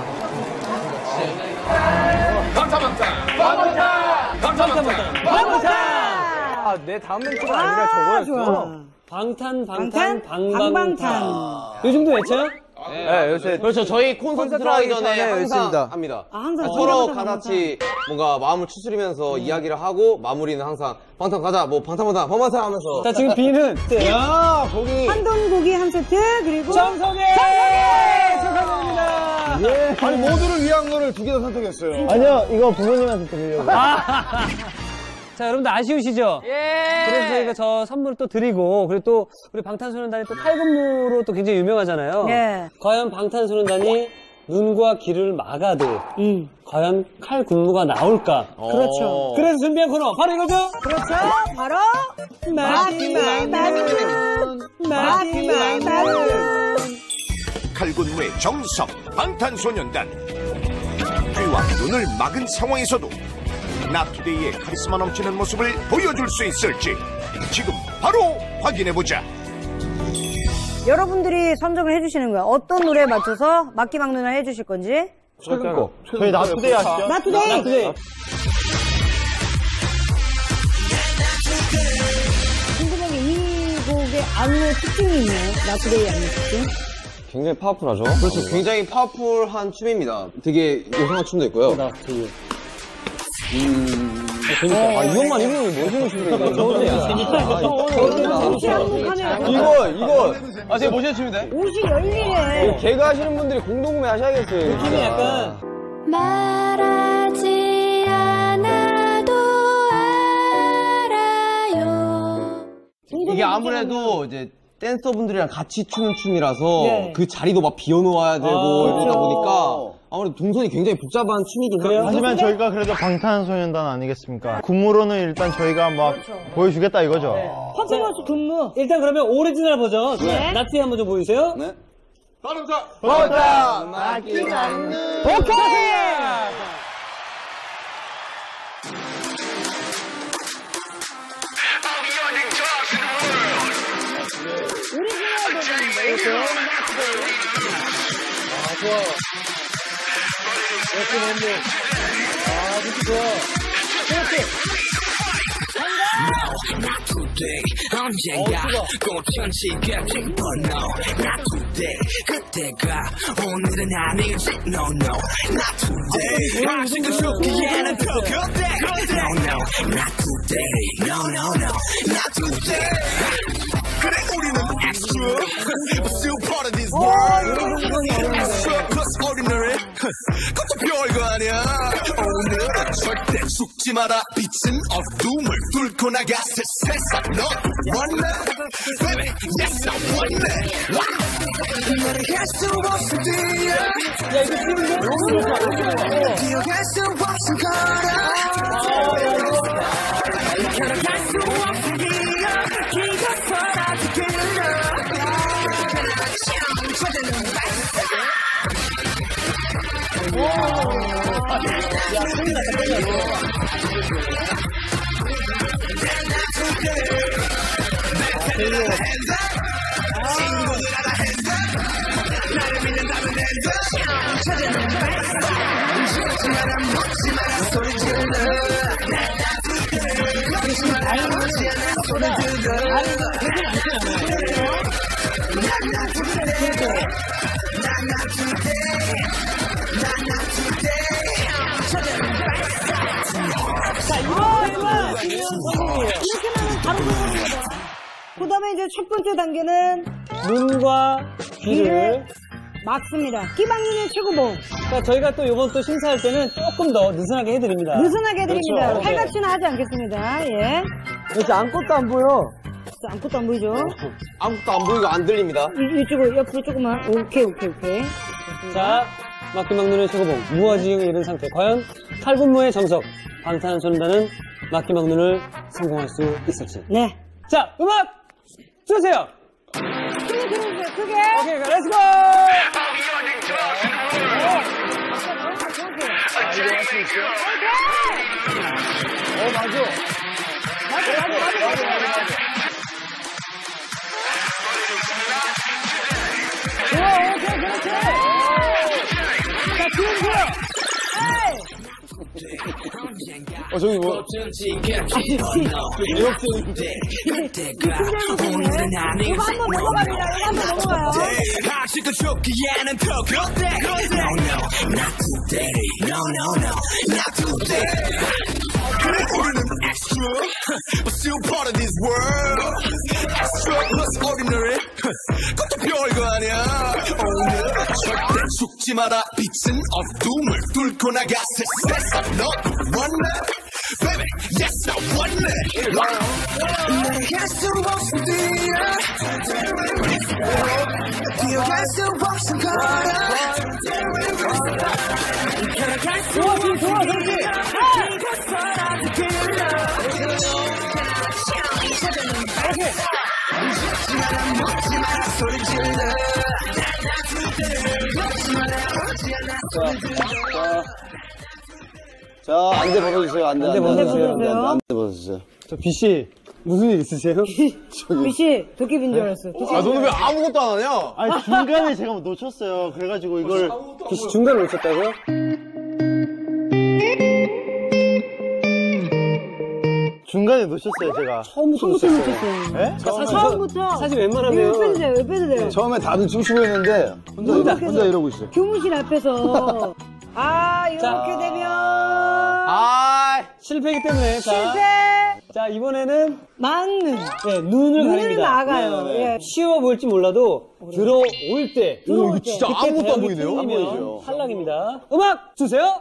방탄 방탄 방탄 방탄, 방탄. 방탄! 아, 내 다음 멘트가 아, 아니라 저거였어. 좋아. 방탄, 방탄, 방탄, 방방탄. 방방탄. 요즘도 외쳐요? 네, 요새 그렇죠. 저희 콘서트 하기 전에 항상 합니다. 아, 항상 서로 방탄, 같이 뭔가 마음을 추스리면서 이야기를 하고 마무리는 항상 방탄 가자, 뭐 방탄 방탄 방탄 하면서. 자, 지금 비는 야, 거기. 한돈 고기 한 세트 그리고 정석의 정석의! 축하드립니다. 예. 아니, 모두를 위한 거를 두 개 다 선택했어요. 아니요, 이거 부모님한테 드리려고. 아. 자, 여러분들 아쉬우시죠? 예. 그래서 저희가 저 선물을 또 드리고, 그리고 또 우리 방탄소년단이 또 칼군무로 또 굉장히 유명하잖아요. 예. 과연 방탄소년단이 눈과 귀를 막아도 음. 과연 칼군무가 나올까? 그렇죠. 그래서 준비한 코너 바로 이거죠? 그렇죠. 바로 마티마이 마티마이 마티마이 마티마이 칼군무의 정석 방탄소년단. 귀와 눈을 막은 상황에서도 나투데이의 카리스마 넘치는 모습을 보여줄 수 있을지 지금 바로 확인해보자. 여러분들이 선정을 해주시는 거야. 어떤 노래에 맞춰서 막기 막눈을 해주실 건지. 최근 거. 저희 나투데이 아시죠? 나투데이. 나투데이. 궁금한 게 이 곡의 안무의 특징이 있나요? 나투데이 안무 특징? 굉장히 파워풀하죠? 그렇죠. 굉장히 파워풀한 춤입니다. 되게 요상한 춤도 있고요. 음. 아, 이것만 입으면 멋있는 춤이다. 이거, 이거. 아, 되게 멋있는 춤인데? 옷이 열리네. 개그 하시는 분들이 공동구매 하셔야겠어요. 느낌이 약간. 말하지 않아도 알아요. 이게 아무래도 이제 댄서분들이랑 같이 추는 춤이라서 네. 그 자리도 막 비워놓아야 되고 아, 이러다 그렇죠. 보니까 아무래도 동선이 굉장히 복잡한 춤이긴 해요. 하지만 저희가 그래도 방탄소년단 아니겠습니까? 군무로는 일단 저희가 막 보여주겠다 이거죠. 퍼포먼스 근무. 일단 그러면 오리지널 버전. 네. 나티 한번 좀 보여주세요. 네. 방탄 보자 막기 않는. 오케이! 오리지널 버전인데. 아, 좋아. 역시 너무. 아, 진짜 좋아. 그렇지. Not today, 언젠가 꽃천지가 될 뻔. No, not today, 그때가 오늘은 아니지. No, no, not today. 아직은 죽기에는 더 그때. No, no, not today. No, no, no, not today. 그래 우리는 extra, but still part of this world. Extra plus ordinary. 그것도 별거 아니야. 오늘은 절대 죽지 마라. 빛은 어둠을 뚫고 나가 세상 너 원래 baby yes I want it. 너를 갈 수 없을 뒤에 기억할 수 없을 거라. 걸어갈 수 없을 기억 기가 사라지기를. 그 다음에 이제 첫 번째 단계는 눈과 귀를 귀를 막습니다. 끼방눈의 최고봉. 그러니까 저희가 또 이번 또 심사할 때는 조금 더 느슨하게 해드립니다. 느슨하게 해드립니다. 그렇죠. 칼같이는 하지 않겠습니다. 예. 이렇게 아무것도 안 보여. 아무것도 안 보이죠? 아무것도 안 보이고 안 들립니다. 이, 이쪽으로 옆으로 조금만. 오케이, 오케이, 오케이. 자, 막기막눈의 최고봉, 무아지경에 이른 상태. 과연 팔 분모의 정석, 방탄소년단은 막기막눈을 성공할 수 있을지. 네. 자, 음악 주세요. 크게 들어주세요, 크게. 오케이, 렛츠고! 어, 맞아. 맞아, 맞아, 맞아, 맞아, 맞아. 좋아, 오케이, 그렇지. 자, 지금 좋아. 어, 저기 뭐. 오늘은 아닌 이거 한번 넘어갑니다. 이거 한번 넘어가요. 아직은 좋기에는 더 그때 No no not today No no no not today 그래 우리는 extra But still part of this world Extra plus ordinary 그것도 별거 아니야 오늘은 절대 죽지 마라 빛은 어둠을 뚫고 나가 세상 너 원래 Baby yes I want it 나를 수 없음 뛰어 뛰어갈 수 없음 걸어 걸어갈 수 없음 좋아 그렇지 먹지 마라 소리 질러 자, 안대 벗어주세요. 안대, 안대 안대 벗어주세요. 안대, 안대 벗어주세요. 저 비씨 무슨 일 있으세요? 비씨 도깨비인 줄 알았어요. 아, 너는 왜 아무것도 안 하냐? 아니, 중간에 제가 뭐 놓쳤어요. 그래가지고 이걸. 비씨 중간에 놓쳤다고요? 중간에 놓쳤어요, 제가. 처음부터 놓쳤어요. 네? 사실, 처음부터. 사실 웬만하면. 이거 빼도 돼요, 이거 빼도 돼요. 처음에 다들 춤추고 있는데 혼자, 혼자, 이러, 혼자 이러고 있어요. 교무실 앞에서. 아, 이렇게 자. 되면. 아, 실패이기 때문에. 자, 실패! 자, 이번에는. 막는. 네, 눈을 눈을 가립니다. 막아요. 네, 네. 예. 쉬워 보일지 몰라도 들어올 때. 들어올 오, 이거 때. 진짜 그때 아무것도 안 대학이 보이네요. 안 틀리면 보이죠. 탈락입니다. 음악 주세요.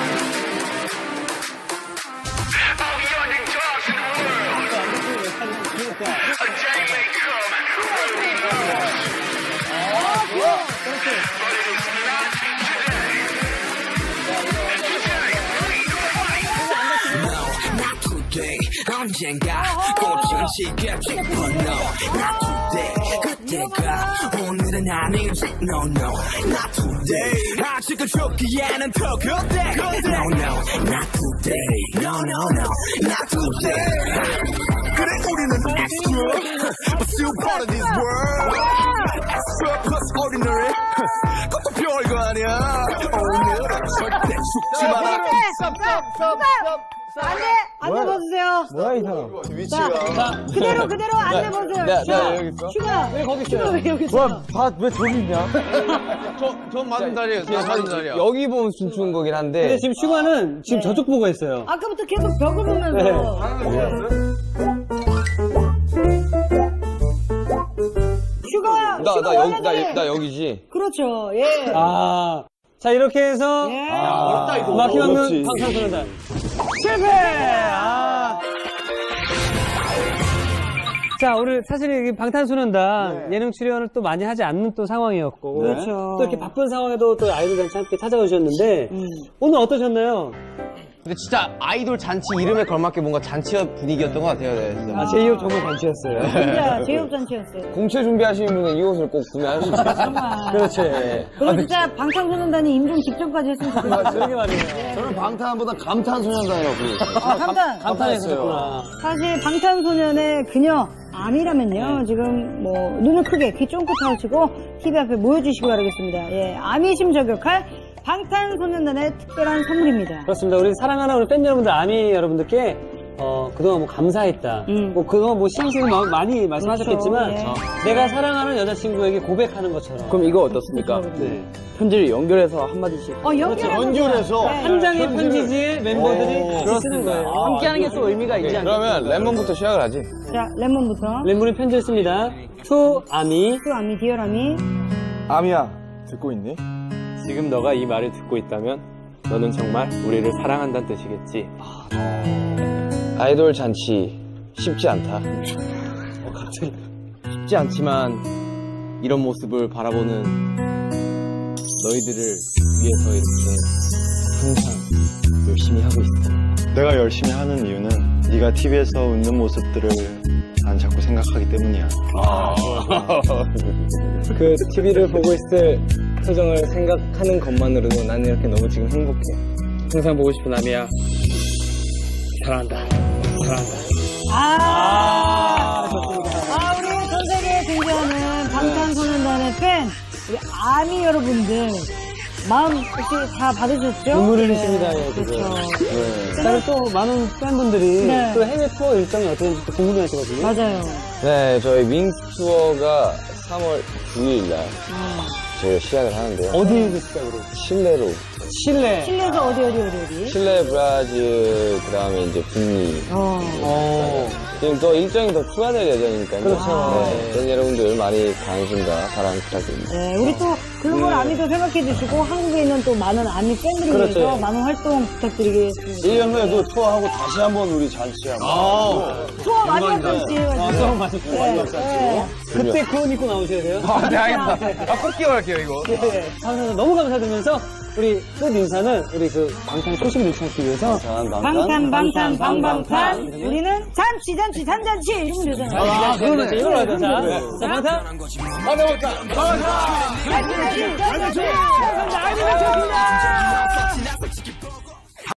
언젠가 꽃은 시겠지 But no, not today 그때가 오늘은 아니지 No, no, not today 아직은 좋기에는 더 그때 No, no, not today No, no, no, not today 그래 우리는 extra But still part of this world Extra plus ordinary 그것도 별거 아니야 오늘은 절대 죽지 마라 스톱, 스톱, 스톱! 안돼, 안돼 벗으세요. 뭐야, 이 사람. 자, 자, 그대로, 그대로 안돼 벗으세요. 네, 자, 네, 여기 있어. 슈가. 왜 거기 슈가 있어요? 왜 여기 있어? 뭐야, 다, 왜 저기 있냐? 저, 저 맞은 자리에요. 저 맞은 자리야. 여기 보면 춤추는 거긴 한데. 근데 지금 슈가는 지금 저쪽 보고 있어요. 아까부터 계속 벽을 보면서. 슈가, 나, 슈가 나, 여기, 원래는- 나, 나 여기지. 그렇죠, 예. 아. 자, 이렇게 해서. 예. 아, 막히막는 방탄소년단. 실패! 아. 자, 우리 사실 이 방탄소년단 예능 출연을 또 많이 하지 않는 또 상황이었고. 그렇죠. 또 이렇게 바쁜 상황에도 또 아이돌단체 함께 찾아오셨는데. 오늘 어떠셨나요? 근데 진짜 아이돌 잔치 이름에 걸맞게 뭔가 잔치 분위기였던 것 같아요. 네, 진짜. 아, 제이홉 정말 잔치였어요. 진짜 제이홉 잔치였어요. 공채 준비하시는 분은 이 옷을 꼭 구매하시면 좋겠어요. 정말. 그렇지. 그리고 진짜 방탄소년단이 임종 직전까지 했으면 좋겠어요. 그러게 말이에요. 저는 방탄보다 감탄소년단이라고 불렀어요. 아, 감탄. 감탄했었구나. 사실 방탄소년의 그녀 아미라면요. 지금 뭐 눈을 크게 귀 쫑긋 하시고 티비 앞에 모여주시기 바라겠습니다. 예, 아미심 저격할 방탄소년단의 특별한 선물입니다. 그렇습니다. 우리 사랑하는 우리 팬 여러분들, 아미 여러분들께 어, 그동안 뭐 감사했다. 음. 뭐 그동안 뭐 시행착오 많이 말씀하셨겠지만 그렇죠. 내가 사랑하는 여자친구에게 고백하는 것처럼. 그럼 이거 어떻습니까? 네. 편지를 연결해서 한마디씩. 어, 연결해서. 연결해서. 네. 한 장의 편지지에 멤버들이 같이 쓰는 거예요. 함께하는 게 또 의미가 있지 않겠습니까? 그러면 랩몬부터 시작을 하지. 자, 레몬부터. 랩몬이 편지를 씁니다. 투 아미. 또 아미, 디얼 아미. 아미야, 듣고 있니? 지금 너가 이 말을 듣고 있다면 너는 정말 우리를 사랑한다는 뜻이겠지. 아이돌 잔치 쉽지 않다. 어, 갑자기 쉽지 않지만 이런 모습을 바라보는 너희들을 위해서 이렇게 항상 열심히 하고 있어. 내가 열심히 하는 이유는 네가 티비에서 웃는 모습들을 난 자꾸 생각하기 때문이야. 그 티비를 보고 있을 표정을 생각하는 것만으로도 나는 이렇게 너무 지금 행복해. 항상 보고 싶은 아미야. 사랑한다. 사랑한다. 아, 아, 우리 전 세계에 존재하는 방탄소년단의 팬, 우리 아미 여러분들, 마음 혹시 다 받으셨죠? 눈물 흘리십니다. 예, 그렇죠. 네. 그다음에 또 많은 팬분들이 네. 또 해외 투어 일정이 어떻게 되는지 또 궁금해 하시거든요. 맞아요. 네, 저희 윙스 투어가 삼월 구일 날 저희가 시작을 하는데요. 어디에서 시작으로? 실내로. 실내. 실내에서 어디, 어디, 어디, 어디? 실내, 브라질, 그 다음에 이제 북미. 어. 어. 지금 또 일정이 더 추가될 예정이니까요. 그렇죠. 네, 팬 여러분들 많이 관심과 사랑 부탁드립니다. 네, 우리 또 글로벌 아미도 생각해 주시고 한국에 있는 또 많은 아미 팬들을 그렇죠. 위해서 많은 활동 부탁드리겠습니다. 일 년 후에도 투어하고 다시 한번 우리 잔치 한번. 아, 투어 많이 왔던 기회가 아, 투어 많이 네, 네. 그때 그옷 입고 나오셔야 돼요. 아, 네, 알겠습니다. 아, 꼭 기억할게요, 이거. 네, 감사합니다. 너무 감사드리면서 우리 끝 인사는 우리 그 방탄 소식을 유치하기 위해서 방탄, 방탄, 방방탄. 우리는 잔치, 잔치, 잔잔치 이러면 되잖아요. 아, 그러네. 이걸로 하자. 자, 자, 방탄. 방탄, 잔치, 잔치, 잔치. 감사합니다. 아이들 좋습니다.